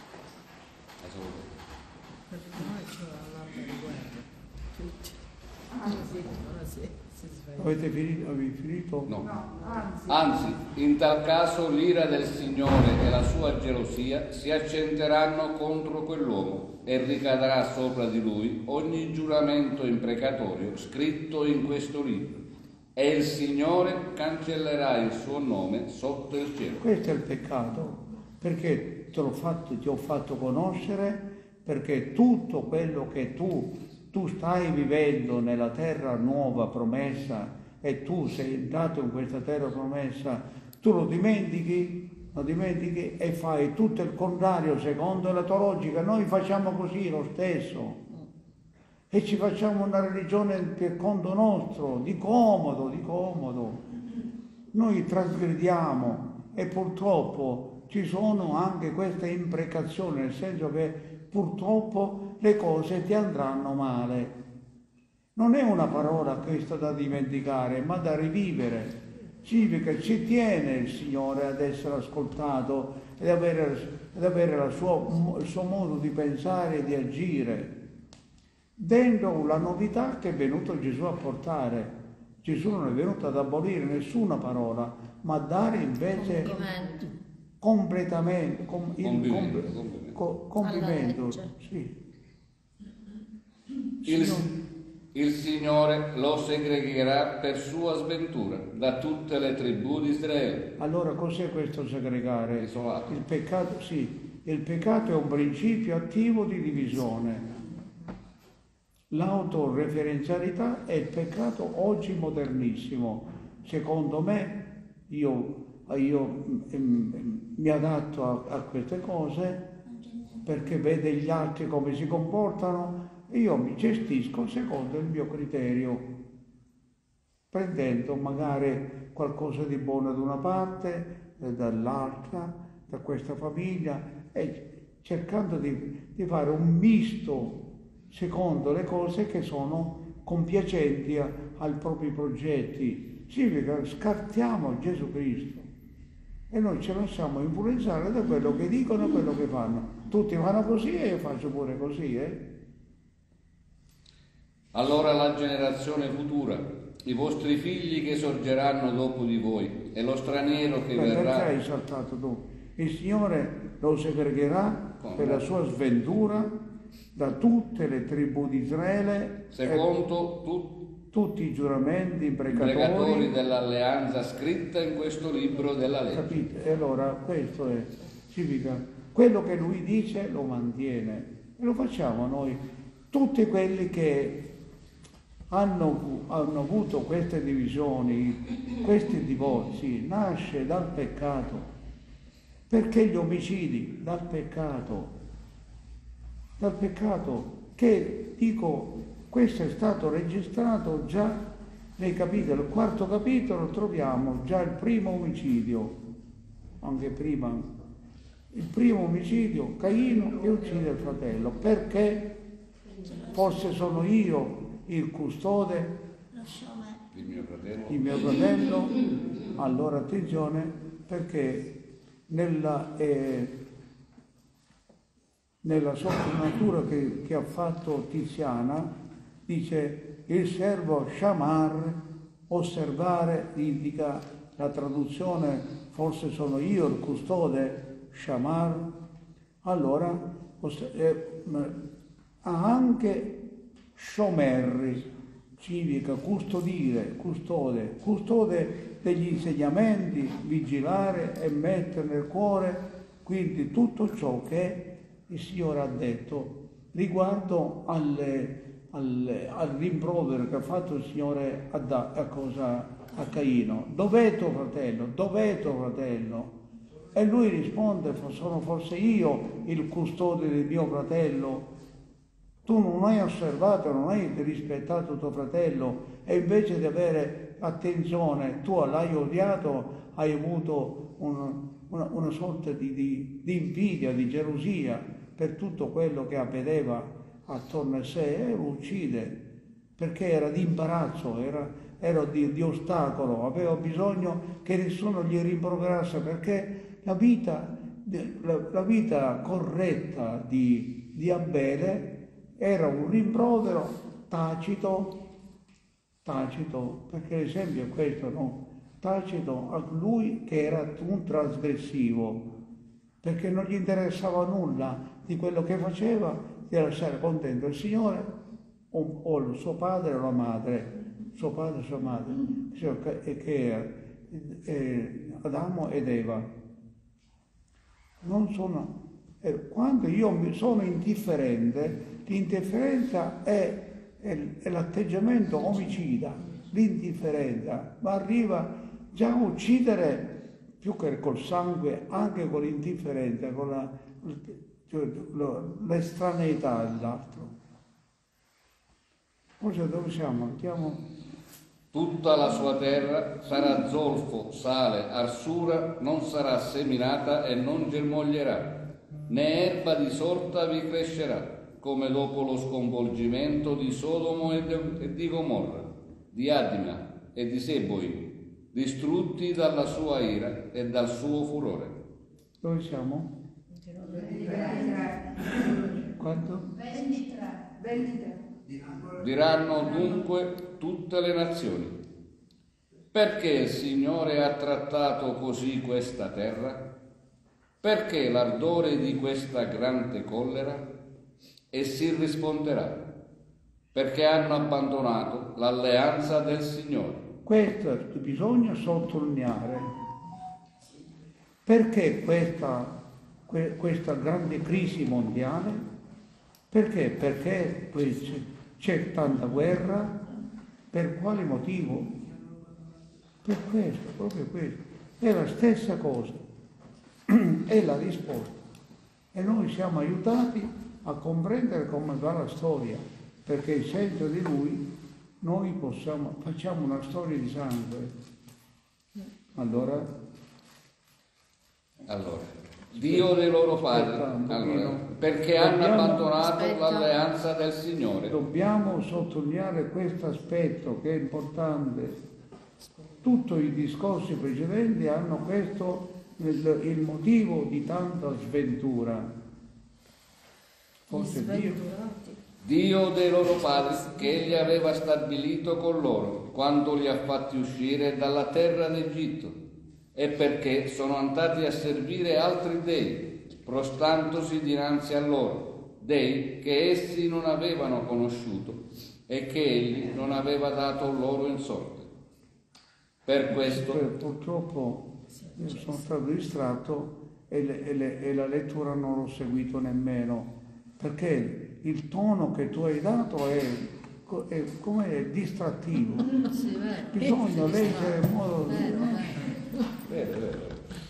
Avete finito? Avete finito? No. Anzi, in tal caso l'ira del Signore e la sua gelosia si accenderanno contro quell'uomo e ricadrà sopra di lui ogni giuramento imprecatorio scritto in questo libro, e il Signore cancellerà il suo nome sotto il cielo. Questo è il peccato, perché te l'ho fatto, ti ho fatto conoscere, perché tutto quello che tu tu stai vivendo nella terra nuova promessa e tu sei entrato in questa terra promessa, tu lo dimentichi, lo dimentichi e fai tutto il contrario secondo la tua logica. Noi facciamo così lo stesso e ci facciamo una religione per conto nostro, di comodo, di comodo. Noi trasgrediamo e purtroppo ci sono anche queste imprecazioni, nel senso che purtroppo le cose ti andranno male. Non è una parola questa da dimenticare, ma da rivivere. Significa che ci tiene il Signore ad essere ascoltato ed avere, ed avere la sua, il suo modo di pensare e di agire. Dentro la novità che è venuto Gesù a portare. Gesù non è venuto ad abolire nessuna parola, ma a dare invece completamente, com, il compimento, compimento. Co, compimento sì. Il, il Signore lo segregherà per sua sventura da tutte le tribù di Israele. Allora cos'è questo segregare? Isolato. Il peccato, sì, il peccato è un principio attivo di divisione. L'autoreferenzialità è il peccato oggi modernissimo. Secondo me, io, io ehm, mi adatto a, a queste cose perché vede gli altri come si comportano e io mi gestisco secondo il mio criterio, prendendo magari qualcosa di buono da una parte, e dall'altra, da questa famiglia, e cercando di, di fare un misto secondo le cose che sono compiacenti a, ai propri progetti. Significa scartiamo Gesù Cristo e noi ci lasciamo influenzare da quello che dicono e quello che fanno. Tutti fanno così e io faccio pure così, eh? Allora la generazione futura, i vostri figli che sorgeranno dopo di voi e lo straniero che Beh, verrà... Perché hai saltato tu? Il Signore lo segregherà Come? per la sua sventura da tutte le tribù di Israele, secondo tu, tutti i giuramenti imprecatori, imprecatori dell'alleanza scritta in questo libro della legge. Capite? E allora questo è, significa, quello che lui dice lo mantiene e lo facciamo noi. Tutti quelli che hanno, hanno avuto queste divisioni, questi divorzi, nasce dal peccato. Perché gli omicidi? Dal peccato. Dal peccato che, dico, questo è stato registrato già nei capitoli. Il quarto capitolo troviamo già il primo omicidio, anche prima, il primo omicidio, Caino che uccide il fratello. Perché? Forse sono io il custode, Il mio fratello. il mio fratello. Allora attenzione, perché nella... Eh, nella sottonatura che, che ha fatto Tiziana, dice il servo shamar, osservare, indica la traduzione, forse sono io il custode, shamar, allora eh, ha anche shomerri, significa custodire, custode, custode degli insegnamenti, vigilare e mettere nel cuore, quindi tutto ciò che il Signore ha detto riguardo alle, alle, al rimprovero che ha fatto il Signore a, da, a, cosa, a Caino. Dov'è tuo fratello? Dov'è tuo fratello? E lui risponde, sono forse io il custode del mio fratello? Tu non hai osservato, non hai rispettato tuo fratello e invece di avere attenzione tu l'hai odiato, hai avuto un, una, una sorta di, di, di invidia, di gelosia per tutto quello che avvedeva attorno a sé e lo uccide perché era di imbarazzo, era, era di, di ostacolo, aveva bisogno che nessuno gli rimproverasse perché la vita, la, la vita corretta di, di Abele era un rimprovero tacito, tacito, perché l'esempio è questo, no? Tacito a lui che era un trasgressivo, perché non gli interessava nulla di quello che faceva, di lasciare contento il Signore o, o il suo padre o la madre, suo padre e sua madre, che, che eh, Adamo ed Eva. Non sono, eh, quando io sono indifferente, l'indifferenza è, è, è l'atteggiamento omicida, l'indifferenza, ma arriva già a uccidere più che col sangue, anche con l'indifferenza, con la, cioè, l'estraneità all'altro. Ora dove siamo? Andiamo. Tutta la sua terra sarà zolfo, sale, arsura, non sarà seminata e non germoglierà, né erba di sorta vi crescerà, come dopo lo sconvolgimento di Sodomo e di Gomorra, di Adima e di Seboi, distrutti dalla sua ira e dal suo furore. Dove siamo? ventitré. Quanto? ventitré. ventitré. Diranno dunque tutte le nazioni: perché il Signore ha trattato così questa terra? Perché l'ardore di questa grande collera? E si risponderà: perché hanno abbandonato l'alleanza del Signore. Questo bisogna sottolineare. Perché questa, que, questa grande crisi mondiale? Perché? Perché c'è tanta guerra. Per quale motivo? Per questo, proprio questo. È la stessa cosa. È la risposta. E noi siamo aiutati a comprendere come va la storia, perché il senso di lui noi possiamo, facciamo una storia di sangue. Allora, allora Dio dei loro padri, Aspetta, allora, perché hanno Dobbiamo- abbandonato Aspetta. l'alleanza del Signore. Dobbiamo sottolineare questo aspetto che è importante. Tutti i discorsi precedenti hanno questo il, il motivo di tanta sventura. Forse Dio, Dio dei loro padri, che egli aveva stabilito con loro quando li ha fatti uscire dalla terra d'Egitto, e perché sono andati a servire altri dei, prostrandosi dinanzi a loro, dei che essi non avevano conosciuto e che egli non aveva dato loro in sorte. Per questo, eh, purtroppo io sono stato distratto e, le- e le- e la lettura non l'ho seguito nemmeno, perché il tono che tu hai dato è, co- è come è distrattivo. Sì, vero. Bisogna leggere in modo... Vero, vero. vero, vero.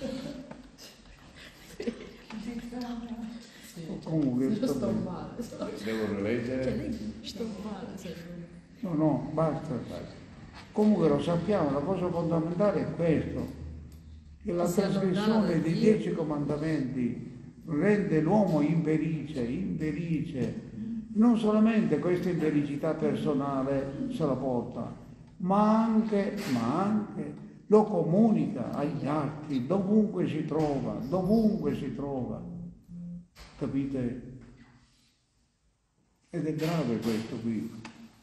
Comunque, Io sto sto bene. male. sto- Devo rileggere? Cioè, sto male, se- No, no, basta. Comunque lo sappiamo, la cosa fondamentale è questo, che la Si allontana trasgressione da dei Dio. dieci comandamenti rende l'uomo infelice, infelice. Non solamente questa infelicità personale se la porta, ma anche, ma anche lo comunica agli altri, dovunque si trova, dovunque si trova. Capite? Ed è grave questo qui.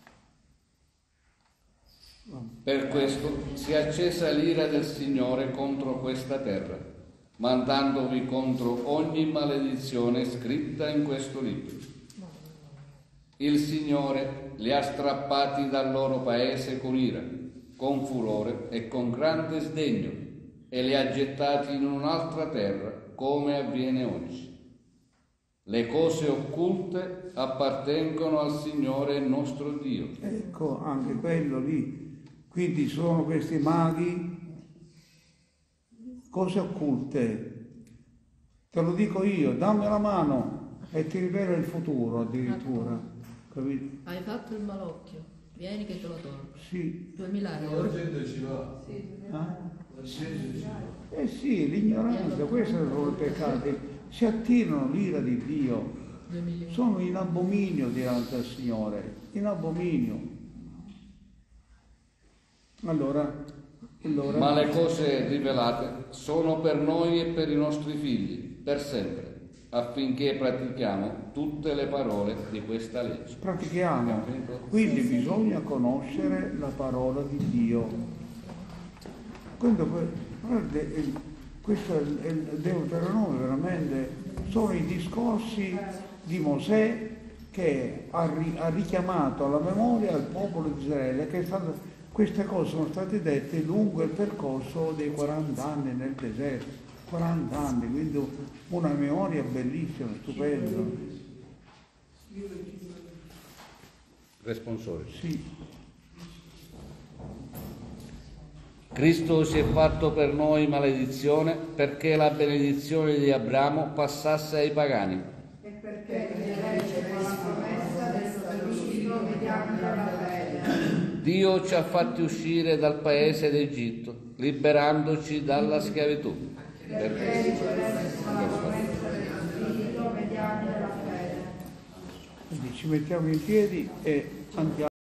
Per questo si è accesa l'ira del Signore contro questa terra, mandandovi contro ogni maledizione scritta in questo libro. Il Signore li ha strappati dal loro paese con ira, con furore e con grande sdegno, e li ha gettati in un'altra terra, come avviene oggi. Le cose occulte appartengono al Signore nostro Dio. Ecco, anche quello lì. Quindi sono questi maghi, cose occulte. Te lo dico io, dammi la mano e ti rivelo il futuro addirittura. Capito? Hai fatto il malocchio, vieni che te lo tolgo. Sì. duemila La euro. gente ci va. Ah? La gente ci va. Eh sì, l'ignoranza, questi sono i peccati. Si attirano l'ira di Dio. due milioni. Sono in abominio dinanzi al Signore. In abominio. Allora, allora... Ma le cose rivelate sono per noi e per i nostri figli, per sempre, affinché pratichiamo tutte le parole di questa legge. pratichiamo. Quindi bisogna conoscere la parola di Dio. Quindi, guarda, il- questo è il è il Deuteronomio, veramente sono i discorsi di Mosè che ha, ri- ha richiamato alla memoria il popolo di Israele, che è stato, queste cose sono state dette lungo il percorso dei quaranta anni nel deserto, quaranta anni, quindi una memoria bellissima, stupenda. Responsori. Sì. Cristo si è fatto per noi maledizione perché la benedizione di Abramo passasse ai pagani. E perché legge la promessa del sacrificio mediante la fede. Dio ci ha fatti uscire dal paese d'Egitto, liberandoci dalla schiavitù. Per questo. Quindi ci mettiamo in piedi e andiamo.